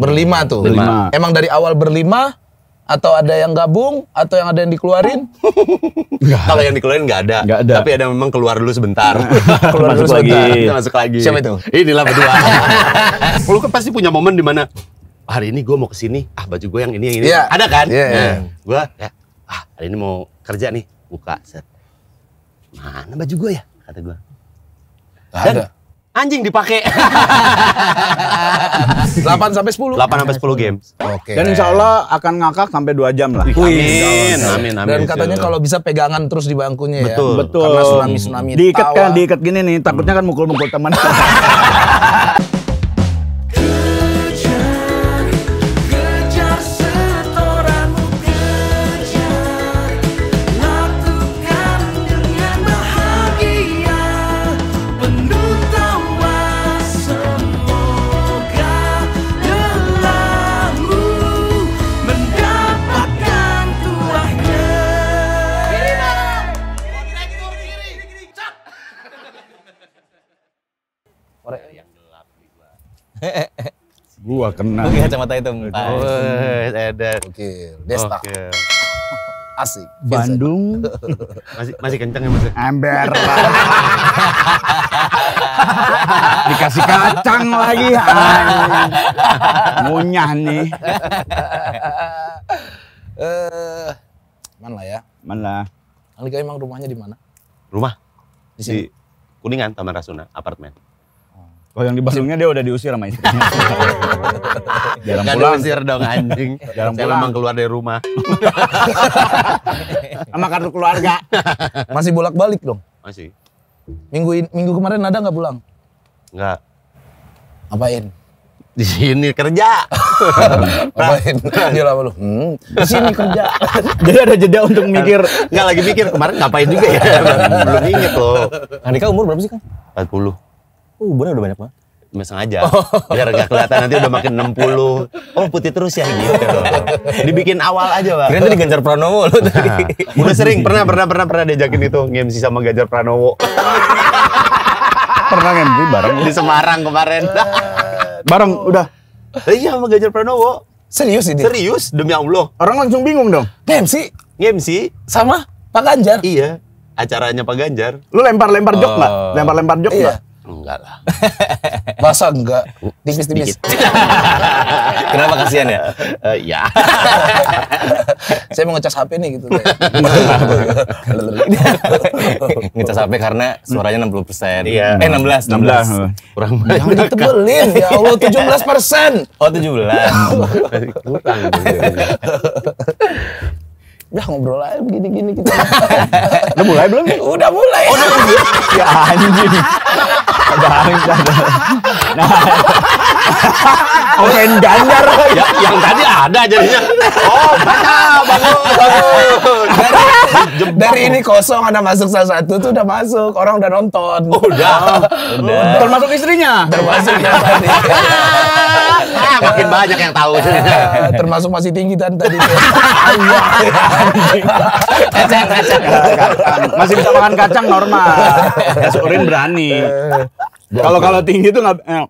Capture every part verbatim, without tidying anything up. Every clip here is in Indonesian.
Berlima tuh. Berlima. Emang dari awal berlima atau ada yang gabung atau yang ada yang dikeluarin? Kalau yang dikeluarin nggak ada. Nggak ada. Tapi ada memang keluar dulu sebentar. Keluar Masuk dulu lagi. sebentar. Kita masuk lagi. Siapa itu? Inilah berdua. Lu kan pasti punya momen di mana hari ini gue mau kesini, ah baju gue yang ini yang ini. Iya. Ada kan? Iya, iya. Nah, gue ya, ah hari ini mau kerja nih, buka set. Mana baju gue ya? Kata gue. Nggak Dan ada. anjing dipakai. delapan sampai sepuluh. delapan sampai sepuluh games. Oke. Dan insya Allah akan ngakak sampai dua jam lah. Amin, amin, amin. Dan katanya kalau bisa pegangan terus di bangkunya ya. Betul. Betul. Karena tsunami-tsunami Diikat tawa. kan, diikat gini nih. Takutnya kan mukul-mukul teman. Kejar setoranmu, kejar, lakukan dengan bahagia, penuh tawa, semoga gelapmu mendapatkan tuahnya. Gua kena. Oke, kacamata hitam. Wes, Edan. Oke, Desta. Oke. Asik. Bandung Masih masih kenceng ya Mas? ember. Dikasih kacang lagi. Anjing. Ngunyah nih. Eh, mana lah ya? Mana? Andika emang rumahnya di mana? Rumah Di sini. di Kuningan, Taman Rasuna, apartemen. Kalau yang di Bandungnya dia udah diusir sama istrinya. Jarang Gak pulang. diusir dong anjing. Jarang Saya pulang. memang keluar dari rumah. Sama kartu keluarga. Masih bolak-balik dong. Masih. Minggu in- minggu kemarin ada nggak pulang? Enggak. Ngapain? Di sini kerja. Ngapain? Dia lama lu. Hmm, di sini kerja. Jadi ada jeda untuk mikir. Enggak lagi mikir kemarin ngapain juga ya. Belum inget loh. Andika umur berapa sih, Kang? empat puluh. Oh, umurnya udah banyak banget. Cuma sengaja. Biar gak kelihatan nanti udah makin enam puluh. Oh putih terus ya gitu. Dibikin awal aja, Pak. Kira tadi Ganjar Pranowo lu tadi. Udah sering, pernah, pernah, pernah, pernah diajakin itu nge-M C sama Ganjar Pranowo. Pernah nge-M C bareng. Di Semarang kemarin. Bareng udah. Iya sama Ganjar Pranowo. Serius ini? Serius, demi Allah. Orang langsung bingung dong. P M C Nge-M C, sama Pak Ganjar. iya. Acaranya Pak Ganjar. Lu lempar-lempar jok nggak? Oh. Lempar-lempar jok Iya. nggak? Enggak lah. Masa enggak? Tipis-tipis. Kenapa kasihan ya? Eh, ya. Saya mau ngecas H P nih gitu. Ngecas H P karena suaranya enam puluh persen. Iya. Eh, enam belas. enam belas. Kurang Jangan banyak. ditebelin. Ya Allah, tujuh belas persen. Oh, tujuh belas. Kurang. Udah ngobrol aja begini-gini kita. Udah mulai belum? Udah mulai. Ya anjing. Ada hari ada. Nah. Oke, Ganjar. Ya, yang tadi ada jadinya. Oh, baca, bagus, bagus. Dari, dari ini kosong ada masuk salah satu tuh udah masuk. Orang udah nonton. Udah. Udah. Termasuk istrinya. Termasuk yang tadi. Ah, makin banyak yang tahu. Eh, termasuk masih tinggi dan tadi. Iya. Kacang, kacang. Masih bisa makan kacang normal. Ya, Urin berani. Kalau kalau tinggi tuh nggak. Eh.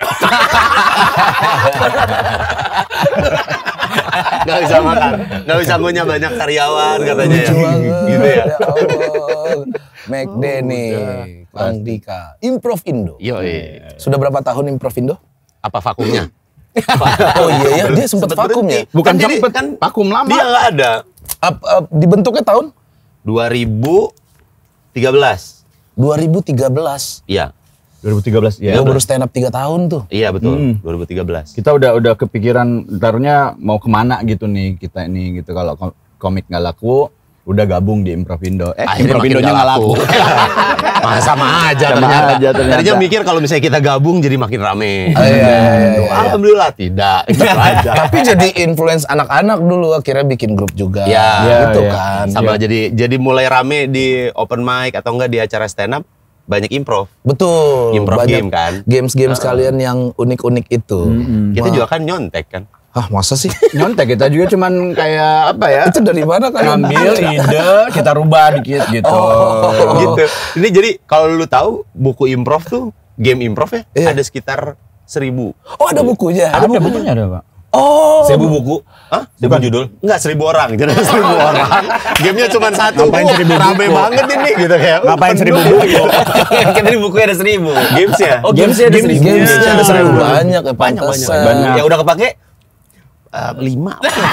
Gak bisa makan, gak bisa punya banyak karyawan katanya ya. Gitu ya. McD nih, Kang Dika. Improv Indo. Yo, Sudah berapa tahun Improv Indo? apa vakumnya? Oh iya ya, dia sempat Sempet vakum ya. berhenti. Bukan Kan jadi- cepet kan vakum lama. Dia nggak ada. Ap- ap- dibentuknya tahun dua ribu tiga belas. dua ribu tiga belas. Iya, dua ribu tiga belas ya. Gue baru stand up tiga tahun tuh. iya betul. Hmm. dua ribu tiga belas. Kita udah udah kepikiran ntarnya mau kemana gitu nih kita ini gitu kalau kom- komik nggak laku udah gabung di Improv Indo. Eh, Akhirnya Improv makin Indonya nggak nggak laku. Mah, sama aja Sama ternyata. aja ternyata. Tadinya mikir kalau misalnya kita gabung jadi makin rame. Oh, iya, iya, iya. Alhamdulillah tidak. Gitu aja. Tapi jadi influence anak-anak dulu akhirnya bikin grup juga. Ya, gitu ya. kan. Sama jadi jadi mulai rame di open mic atau enggak di acara stand up banyak improv. Betul. Improv banyak game kan. Games-games kalian yang unik-unik itu. Kita Wah. juga kan nyontek kan. Ah, masa sih? Nyontek kita juga cuman kayak apa ya? Itu dari mana kalian? Ngambil ide, kita rubah dikit gitu. Gitu. Ini jadi kalau lu tahu buku improv tuh game improv ya Iya. ada sekitar seribu. Oh, ada bukunya. Ada bukunya ada, Pak. Oh. Seribu buku. Hah? Seribu judul. Enggak, seribu orang. Jadi seribu orang. Gamenya cuma satu. Ngapain Oh, seribu rame buku? banget ini gitu kayak. Ngapain penuh seribu ya. buku? Kan di bukunya ada seribu. Gamesnya? Oh, gamesnya ada seribu. Gamesnya ada seribu Banyak, banyak ya, banyak, pantesan. banyak. Yang udah kepake? Eh, lima.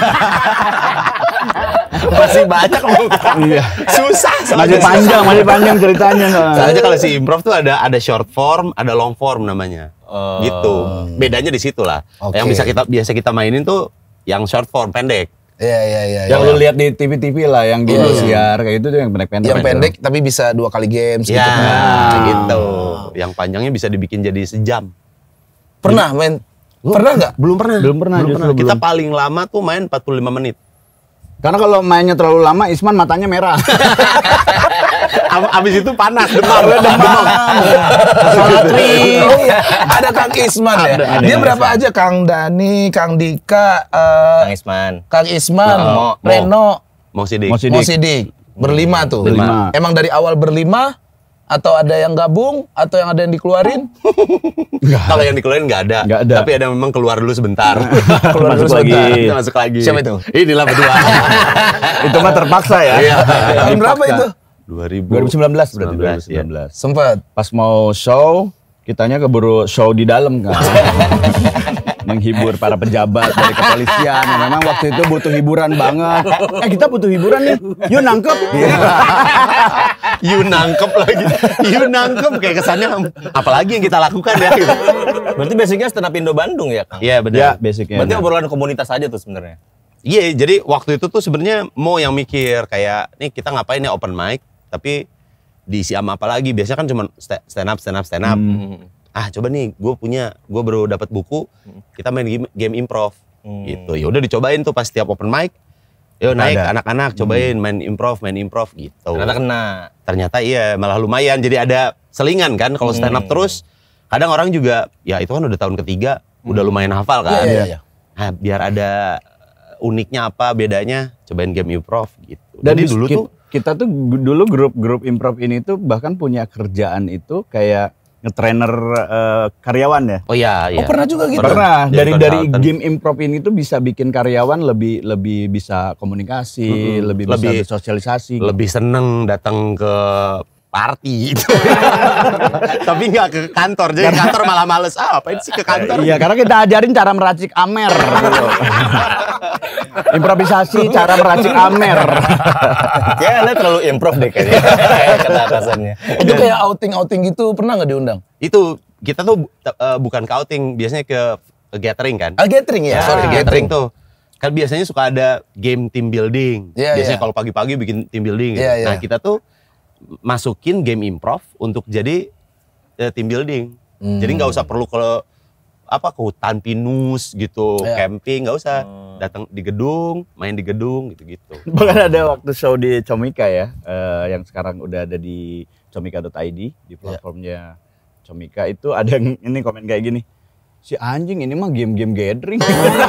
Masih banyak loh. Iya. Susah. Masih soalnya. panjang, masih panjang ceritanya. Soalnya kalau si improv tuh ada ada short form, ada long form namanya. Oh. Gitu. Bedanya di situ lah. Oke. Yang bisa kita biasa kita mainin tuh yang short form pendek. Iya, iya, iya. Yang iya. lu lihat di T V-T V lah, yang di Indosiar kayak itu tuh yang pendek-pendek. Yang pendek tapi bisa dua kali games Ya, gitu kan. gitu. Yang panjangnya bisa dibikin jadi sejam. Pernah main? Pernah nggak? Belum pernah. Belum pernah, justru Kita belum. paling lama tuh main empat puluh lima menit. Karena kalau mainnya terlalu lama, Isman matanya merah. Ab- Abis itu panas, demam. Demam. Salatri. Oh iya, ada Kang Isman ya. Ada, ada Dia Kang berapa aja? Kang Dani, Kang Dika, eh, Kang Isman. Kang Isman, Mo, Mo. Reno, Mau sidik. Mau sidik. Mo Sidik. Berlima tuh. Berlima. Emang dari awal berlima? Atau ada yang gabung? Atau yang ada yang dikeluarin? Kalau yang dikeluarin nggak ada. Nggak ada. Tapi ada memang keluar dulu sebentar. Keluar dulu Masuk lagi. sebentar. Kita masuk lagi. Siapa itu? Inilah berdua. Itu mah terpaksa ya. Iya. Tahun berapa itu? dua ribu dua ribu sembilan belas berarti. sembilan belas, dua ribu sembilan belas. Sempet. Pas mau show, kitanya keburu show di dalam kan. Menghibur para pejabat dari kepolisian yang memang waktu itu butuh hiburan banget. Eh kita butuh hiburan nih. Yuk nangkep. You nangkep lagi. You nangkep kayak kesannya apalagi yang kita lakukan ya gitu. Berarti basicnya stand up Indo Bandung ya, Kang? Iya benar. Ya, basicnya. Berarti obrolan komunitas aja tuh sebenarnya. Iya, jadi waktu itu tuh sebenarnya mau yang mikir kayak nih kita ngapain ya open mic, tapi diisi sama apa lagi? Biasanya kan cuma sta- stand up, stand up, stand up. Hmm. Ah coba nih, gue punya, gue baru dapat buku, kita main game, game improv, Hmm. gitu. Ya udah dicobain tuh pas setiap open mic. Yo naik Ada. anak-anak cobain main improv, main improv gitu. Ternyata kena. Ternyata iya malah lumayan. Jadi ada selingan kan kalau stand up Hmm. terus. Kadang orang juga ya itu kan udah tahun ketiga, udah lumayan hafal kan. Iya, iya, iya. Nah, biar ada uniknya apa bedanya, cobain game improv gitu. Dan Jadi di- dulu ki- tuh kita tuh gu- dulu grup-grup improv ini tuh bahkan punya kerjaan itu kayak ngetrainer eh, karyawan ya. oh iya iya. Oh, pernah juga gitu? Pernah Jadi dari dari consultant. game improv ini tuh bisa bikin karyawan lebih lebih bisa komunikasi, Mm-mm. lebih bisa Lebih- bersosialisasi. Lebih seneng datang ke party gitu. Tapi nggak ke kantor. Jadi kantor malah males. Ah, apain sih ke kantor? Iya, karena kita ajarin cara meracik amer. gitu. Improvisasi cara meracik amer. Kayaknya Anda terlalu improv deh kayaknya. Kata atasannya. Itu kayak outing-outing gitu, pernah nggak diundang? Itu kita tuh uh, bukan ke outing, biasanya ke, ke gathering kan. Ah, gathering ya? Ya, Sorry, ke gathering tuh. Kan biasanya suka ada game team building. Iya, biasanya iya. kalau pagi-pagi bikin team building gitu. Iya, iya. Nah, kita tuh masukin game improv untuk jadi eh, team building. Hmm. Jadi nggak usah perlu ke apa ke hutan pinus gitu, Iya. camping nggak usah. Datang di gedung, main di gedung gitu-gitu. Bahkan ada waktu show di Comika ya, eh, yang sekarang udah ada di comika dot i d di platformnya Comika itu ada yang ini komen kayak gini. Si anjing ini mah game-game gathering.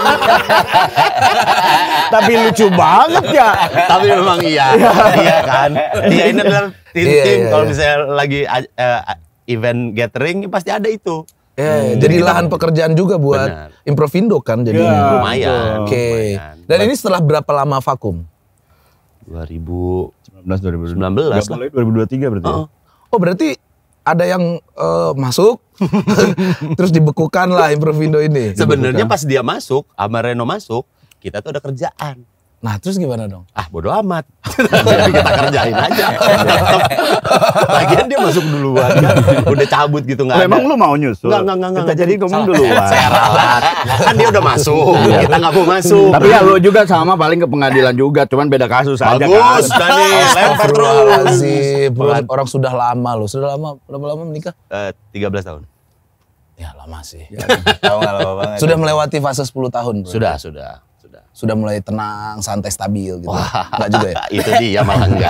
Tapi lucu banget ya. Tapi memang iya, iya kan. Iya ini adalah tim Iya, tim iya, kalau iya. misalnya lagi eh, event gathering pasti ada itu. Eh, jadi lahan pekerjaan juga buat Benar. Improvindo kan Ya, jadinya. Lumayan. Oke. lumayan. Dan ini setelah berapa lama vakum? dua ribu sembilan belas dua ribu sembilan belas lah. dua ribu dua puluh tiga berarti. ya? Oh, Oh, berarti ada yang eh, masuk terus dibekukan lah Improvindo ini. sebenarnya pas dia masuk, sama Reno masuk, kita tuh ada kerjaan. Nah, terus gimana dong? Ah bodo amat. Jadi kita kerjain aja. Lagian dia masuk duluan kan. Udah cabut gitu nggak Oh, ada. emang lu mau nyusul? Nggak, nggak, nggak, Kita nggak. jadi ngomong Salah. duluan. Saya ralat. Kan dia udah masuk. Kita nggak mau masuk. Tapi ya lu juga sama paling ke pengadilan juga, cuman beda kasus aja kan. Bagus, Dani. Lempar terus. Astagfirullahaladzim. Belum, orang sudah lama loh. Sudah lama, berapa lama menikah? Eh, tiga belas tahun. Ya, lama sih. Tahu nggak lama banget. Sudah melewati fase sepuluh tahun. bro. Sudah, sudah, sudah. Sudah mulai tenang, santai, stabil gitu. Enggak juga ya? Itu dia malah enggak.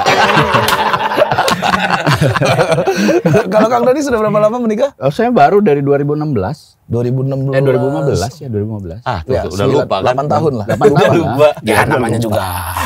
Kalau Kang Dani sudah berapa lama menikah? Oh, saya baru dari dua ribu enam belas. dua ribu enam belas. Eh dua ribu lima belas ya, dua ribu lima belas. Ah, tuh, Ya, tuh, udah lupa kan? delapan tahun lah. delapan tahun. lupa. Ya namanya juga.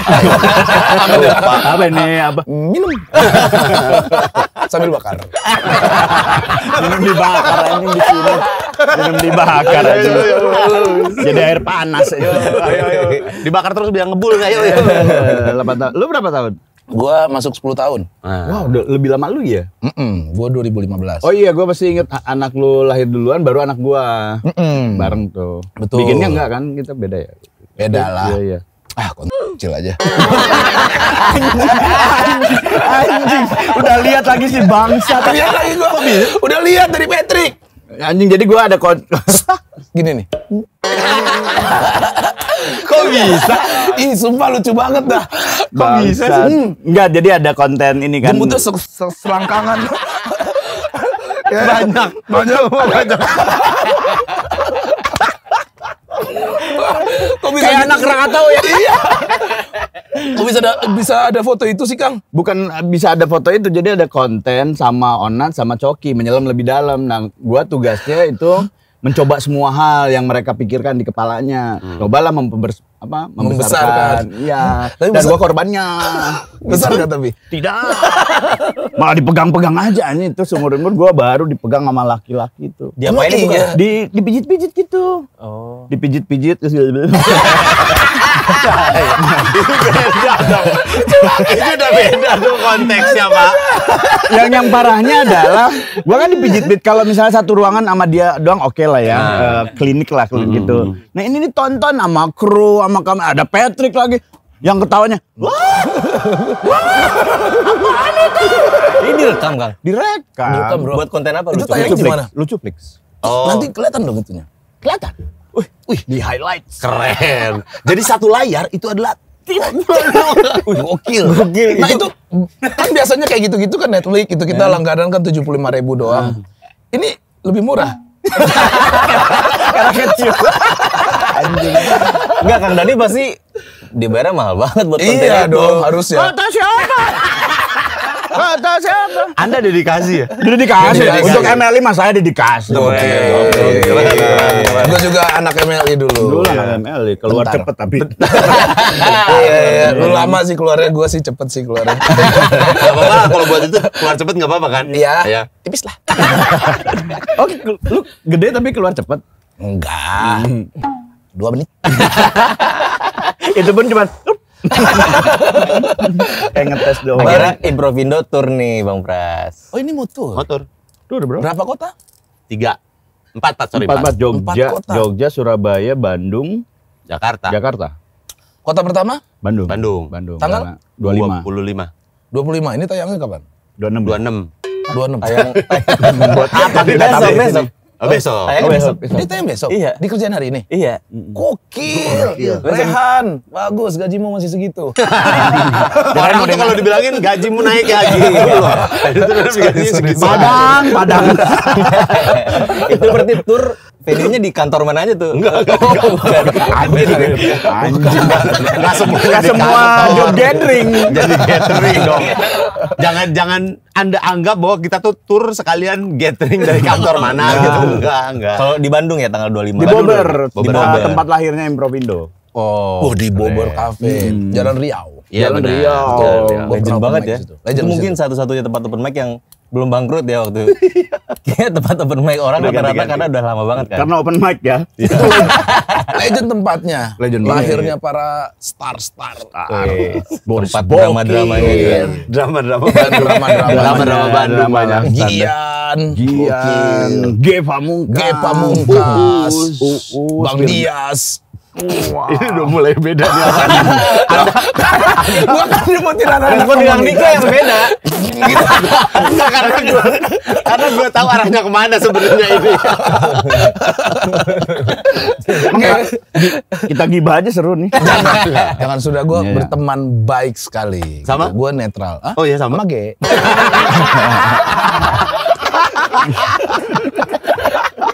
Apa ini apa? Minum. Sambil bakar. Minum dibakar anjing di sini. Minum dibakar anjing. Jadi air panas. Ayo, ayo. Dibakar terus biar ngebul nggak? Ayo, ayo. delapan tahun. Lu berapa tahun? Gua masuk sepuluh tahun. Wah, udah lebih lama lu ya? Mm-mm, gua dua ribu lima belas. Oh iya, gua masih inget a- anak lu lahir duluan baru anak gua. Mm-mm. Bareng tuh. Betul. Bikinnya enggak kan? Kita beda ya. Beda lah. Iya, iya. Ah, kecil aja. Anjing, udah lihat lagi si bangsa. Lihat lagi gua. Udah lihat dari Patrick. Anjing, jadi gua ada kon. Gini nih. Kok bisa? Ih, sumpah lucu banget dah. Kok bisa sih? Enggak, jadi ada konten ini kan. Jemputnya se- se- selangkangan. Ya, banyak, banyak, banyak. Kok bisa Kayak gitu anak sih? Krakatau ya? Iya. Kok bisa ada bisa ada foto itu sih, Kang? Bukan bisa ada foto itu, jadi ada konten sama Onat sama Coki menyelam lebih dalam. Nah, gua tugasnya itu mencoba semua hal yang mereka pikirkan di kepalanya. Cobalah memperbes apa membesarkan. Membesarkan. Iya. Tapi Dan besar- gua korbannya. Besar nggak tapi? Tidak. Malah dipegang-pegang aja ini itu seumur umur gua baru dipegang sama laki-laki itu. Diapain itu Iya. kan? Di dipijit-pijit gitu. Oh. Dipijit-pijit terus Itu beda dong. Itu udah beda tuh konteksnya, Pak. yang yang parahnya adalah gua kan dipijit-pijit kalau misalnya satu ruangan sama dia doang oke lah ya. Eh, klinik lah klinik gitu. Nah, ini ditonton sama kru sama kamera, ada Patrick lagi yang ketawanya. Wah, Ini direkam, Kang. direkam. Direkam, bro. Buat konten apa? Itu Lucu? tayang Lucu di mana? Flix. Lucu Flix. Oh, Nanti kelihatan dong itunya. Kelihatan. Wih, wih di highlights. keren. Jadi satu layar itu adalah Wih, gokil. Nah itu kan biasanya kayak gitu-gitu kan Netflix itu kita langganan kan tujuh puluh lima ribu doang. Ini lebih murah. Karena kecil. Enggak, Kang Dani pasti dibayar mahal banget buat konten Iya itu. dong harus ya. Kata siapa? Kata siapa? Anda dedikasi ya? Udah dikasih. Dedikasi. Untuk M L I mas saya dedikasi. Gue juga anak M L I dulu. Dulu anak M L I keluar Bentar. cepet tapi. Iya, iya. Lu lama sih keluarnya, gue sih cepet sih keluarnya. Gak apa-apa kalau buat itu keluar cepet gak apa-apa kan? Iya, Iya. tipis lah. Oke, lu gede tapi keluar cepet. Enggak. Dua menit. Itu pun cuma kayak ngetes doang. Akhirnya Improvindo tour nih, Bang Pras. Oh ini motor. Motor. Tuh udah bro. Berapa kota? Tiga. Empat, empat, sorry, Empat, empat, empat. Jogja, Empat kota. Jogja, Surabaya, Bandung, Jakarta. Jakarta. Kota pertama? Bandung. Bandung. Bandung. Tanggal? dua puluh lima. dua puluh lima. dua puluh lima. Ini tayangnya kapan? dua puluh enam. dua puluh enam. dua puluh enam. Tayang Buat apa kita besok, tampil besok. sini? Oh, besok. Tayang Oh, besok. besok. Ini tayang besok? Iya. Dikerjain hari ini? Iya. Gokil. Rehan. Bagus, gajimu masih segitu. Orang tuh kalau dibilangin gajimu naik lagi. Itu udah gajinya segitu. Padang, Padang. Itu berarti tour venue-nya di kantor mana aja tuh? Enggak, Anjing. Anjing. Nggak semua, Nggak di semua kantor. job gathering. Jadi gathering dong. Jangan jangan Anda anggap bahwa kita tuh tour sekalian gathering dari kantor mana gitu. Enggak, enggak. Kalau di Bandung ya tanggal dua puluh lima. Di Bobber, Di di Bobber. tempat lahirnya Improvindo. Oh. Oh, di Bobor Cafe, Jalan Riau. Iya Jalan benar. Riau. Betul. Gua Legend pernah banget open ya. mic situ. Itu Legend mungkin situ. satu-satunya tempat open mic yang belum bangkrut ya waktu. Kayak tempat open mic orang Udah rata-rata ganti-ganti. karena udah lama banget kan. Karena open mic ya. Legend tempatnya. Legend. Lahirnya para star-star. Wih, Boris tempat Boki. drama-dramanya gitu kan. Drama-drama. Drama-drama. Drama-drama Bandung banyak. Gian. Gian, G Pamungkas, G Pamungkas. Uus, Bang Firman. Dias. Ini udah mulai beda nih. Gua kan nyebutin anak-anak Gue dengan Dika yang komunitas. beda. Enggak, karena gue karena gue tahu arahnya kemana sebenarnya ini. Kita gibah aja seru nih. Jangan, jangan sudah gue Iya, iya. berteman baik sekali. Sama? Gue netral. Hah? Oh iya sama. Sama G.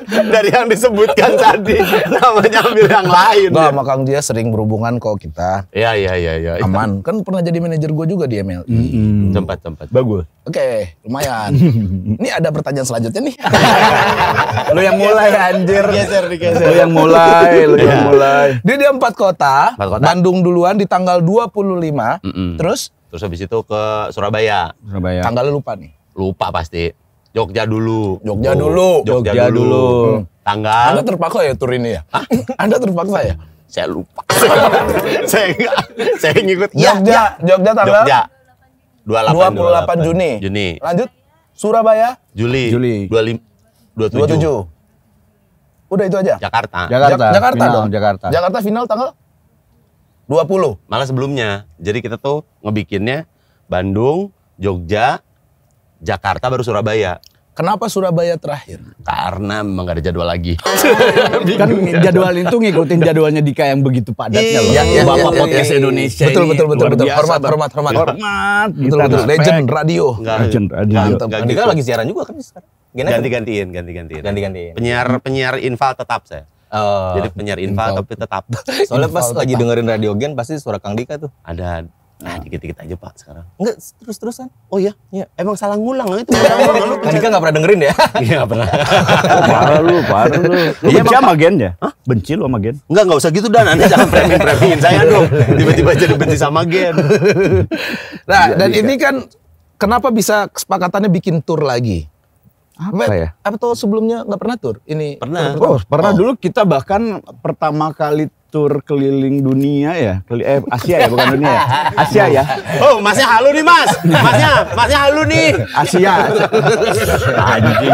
dari yang disebutkan tadi namanya ambil yang lain. Enggak, sama Kang dia sering berhubungan kok kita. Iya iya iya iya. Aman. Kan pernah jadi manajer gue juga di M L I. Tempat tempat. Bagus. Oke, lumayan. Ini ada pertanyaan selanjutnya nih. Lu yang mulai anjir. Geser digeser. Lu yang mulai, lu yang mulai. Dia di empat kota, Empat kota. Bandung duluan di tanggal dua puluh lima. Mm-mm. Terus Terus habis itu ke Surabaya. Surabaya. tanggalnya lupa nih. Lupa pasti. Jogja dulu. Jogja Tuh, dulu. Jogja, Jogja dulu. dulu. Anda Tanggal terpaksa ya tur ini ya? Anda terpaksa ya? saya lupa. saya enggak saya ngikut Jogja, Jogja tanggal Jogja. dua dua puluh delapan Juni. Juni. Lanjut Surabaya Juli. Juli. dua puluh lima dua puluh dua puluh tujuh. tujuh. Udah itu aja. Jakarta. Jakarta. Jak- Jakarta Final, dong. Jakarta. Jakarta final tanggal dua puluh. Malah sebelumnya. Jadi kita tuh ngebikinnya Bandung, Jogja, Jakarta baru Surabaya. Kenapa Surabaya terakhir? Karena memang gak ada jadwal lagi. Kan jadwal itu ngikutin jadwalnya Dika yang begitu padatnya loh. Iya, iya, Bapak iya, podcast iya. Indonesia Betul, ini betul, betul, luar betul. biasa, Hormat, Bang. hormat, hormat. Hormat. Betul, Kita betul. respect. Legend radio. Enggak. Legend radio. Enggak, enggak Dika gitu. lagi siaran juga kan sekarang. Gimana? Ganti-gantiin, ganti-gantiin. Ganti-gantiin. Penyiar penyiar infal tetap saya. Oh. Jadi penyiar infal Infal. tapi tetap Soalnya pas Infal lagi tetap. dengerin Radio Gen pasti suara Kang Dika tuh. ada. Nah, dikit-dikit aja Pak sekarang. Enggak, terus-terusan. Oh iya? Iya. Emang salah ngulang itu. Lu Kang Dika enggak pernah dengerin ya? Iya, nggak pernah. Oh, parah lu, parah lu. Lu benci sama Gen ya? Benci lu sama Gen? Enggak, enggak usah gitu Dan. Anda jangan framing-framingin saya dong. Tiba-tiba jadi benci sama Gen. Nah, dan ini kan kenapa bisa kesepakatannya bikin tour lagi? Apa ya? Apa tuh sebelumnya nggak pernah tour? Ini Pernah. tour Oh, pernah dulu kita bahkan pertama kali tur keliling dunia ya, Keli- eh Asia ya, bukan dunia ya, Asia ya, Oh, masnya halu nih, Mas. Masnya, masnya halu nih. Asia. Anjing.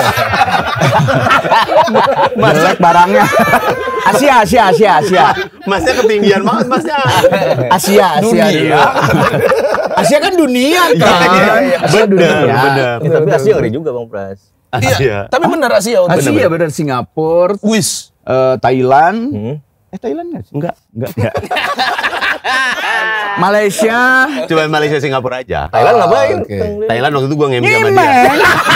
Jelek barangnya. Asia, Asia, Asia, Asia. Masnya ketinggian banget, Masnya. Asia, Asia Dunia. dulu. Asia kan dunia kan. Asia dunia. bener. Ya, tapi Asia ngeri juga Bang Pras. Iya, tapi benar Asia. waktu itu. Asia bener Singapura, Wis. eh, Thailand. Hmm. Eh Thailand nggak sih? Enggak. Enggak. Enggak. Malaysia. Coba Malaysia Singapura aja. Thailand ngapain? oke. Thailand waktu itu gua ngemeng sama dia. Ngimeng.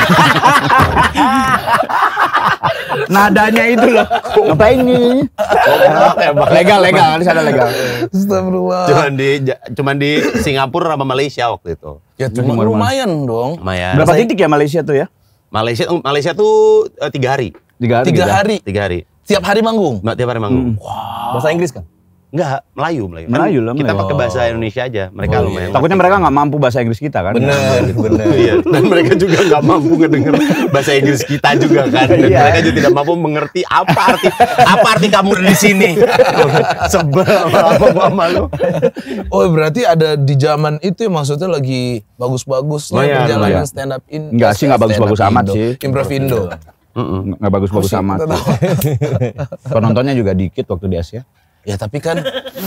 Nadanya itu loh. Ngapain nih? Legal, legal. Di sana legal. Astagfirullah. Cuman di cuman di Singapura sama Malaysia waktu itu. Ya cuma Lumayan. lumayan dong. Lumayan. Berapa titik ya Malaysia tuh ya? Malaysia Malaysia tuh eh, tiga hari. Tiga hari. Tiga gitu. hari. Tiga hari. Tiap hari manggung. Mbak tiap hari manggung. Bahasa Inggris kan? Enggak, Melayu, Melayu. Melayu lah, Kita Melayu. pakai bahasa Indonesia aja. Mereka Oh, lumayan. Takutnya mereka nggak mampu bahasa Inggris kita kan? Bener, bener. Iya, dan mereka juga nggak mampu ngedenger bahasa Inggris kita juga kan. Dan Iya. mereka juga tidak mampu mengerti apa arti apa arti kamu di sini. Sebel apa gua sama lu. Oh berarti ada di zaman itu ya, maksudnya lagi bagus-bagusnya Lumayan, perjalanan lumayan. stand up in. Enggak sih, nggak stand up bagus-bagus Indo. amat sih. Improv Indo. Mm-mm. Nggak bagus-bagus Oh, amat. tetap. Penontonnya juga dikit waktu di Asia. Ya tapi kan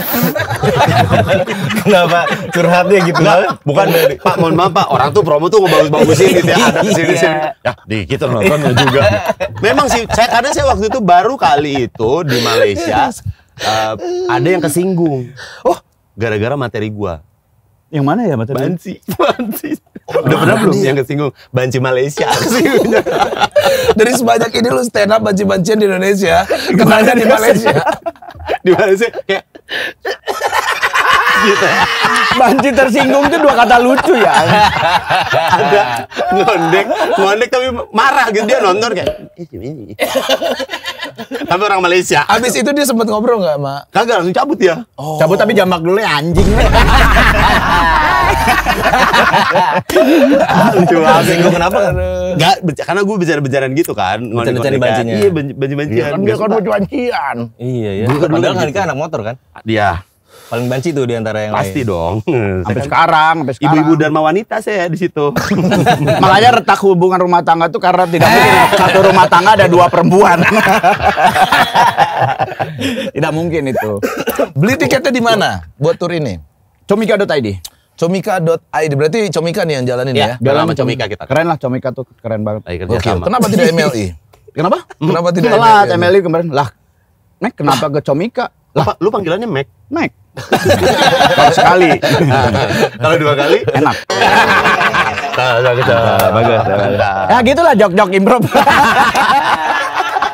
Kenapa curhatnya gitu? Enggak, bukan Pak, mohon maaf Pak, orang tuh promo tuh ngebagus-bagusin gitu ya, ada kesini sini. Ya, dikit nontonnya juga. Memang sih, saya karena saya waktu itu baru kali itu di Malaysia eh, ada yang kesinggung. Oh, gara-gara materi gua. Yang mana ya materi? Banci, banci. Udah pernah belum yang kesinggung? Banci Malaysia kesinggungnya. dari sebanyak ini lu stand up banci-bancian di Indonesia, kenanya di Malaysia. Di Malaysia kayak gitu. Banci tersinggung itu dua kata lucu ya. Ada ngondek, ngondek tapi marah gitu, dia nonton kayak tapi orang Malaysia. Abis itu dia sempat ngobrol nggak sama? Kagak, langsung cabut ya. Cabut tapi jambak dulu ya anjing. Lucu banget. Singgung kenapa kan? Enggak, karena gue bicara-bicaraan gitu kan. Bercanda-bercanda bancinya. Iya, banci-bancian. Kan dia kan banci-bancian. Iya ya. Dulu kan- Padahal dulu kan gitu. Dika anak motor kan? Dia Paling banci tuh di antara yang pasti lain. dong. Sampai sekarang, sampai sekarang. Ibu-ibu Dharma wanita saya di situ. Makanya retak hubungan rumah tangga tuh karena tidak mungkin satu rumah tangga ada dua perempuan. Tidak mungkin itu. Beli tiketnya di mana buat tur ini? Comika dot I D. Comika dot I D, berarti Comika nih yang jalanin ya? Udah lama Comika kita. Keren lah Comika tuh, keren banget. Lagi kerja Oke, sama. kenapa tidak M L I? Kenapa? Kenapa tidak Telat M L I? M L I kemarin. Lah, Mek kenapa ke Comika? Lu, pa- lu panggilannya Mac. Mek. Kalau sekali. Kalau dua kali Enak. bagus. Ya gitulah jok-jok improv.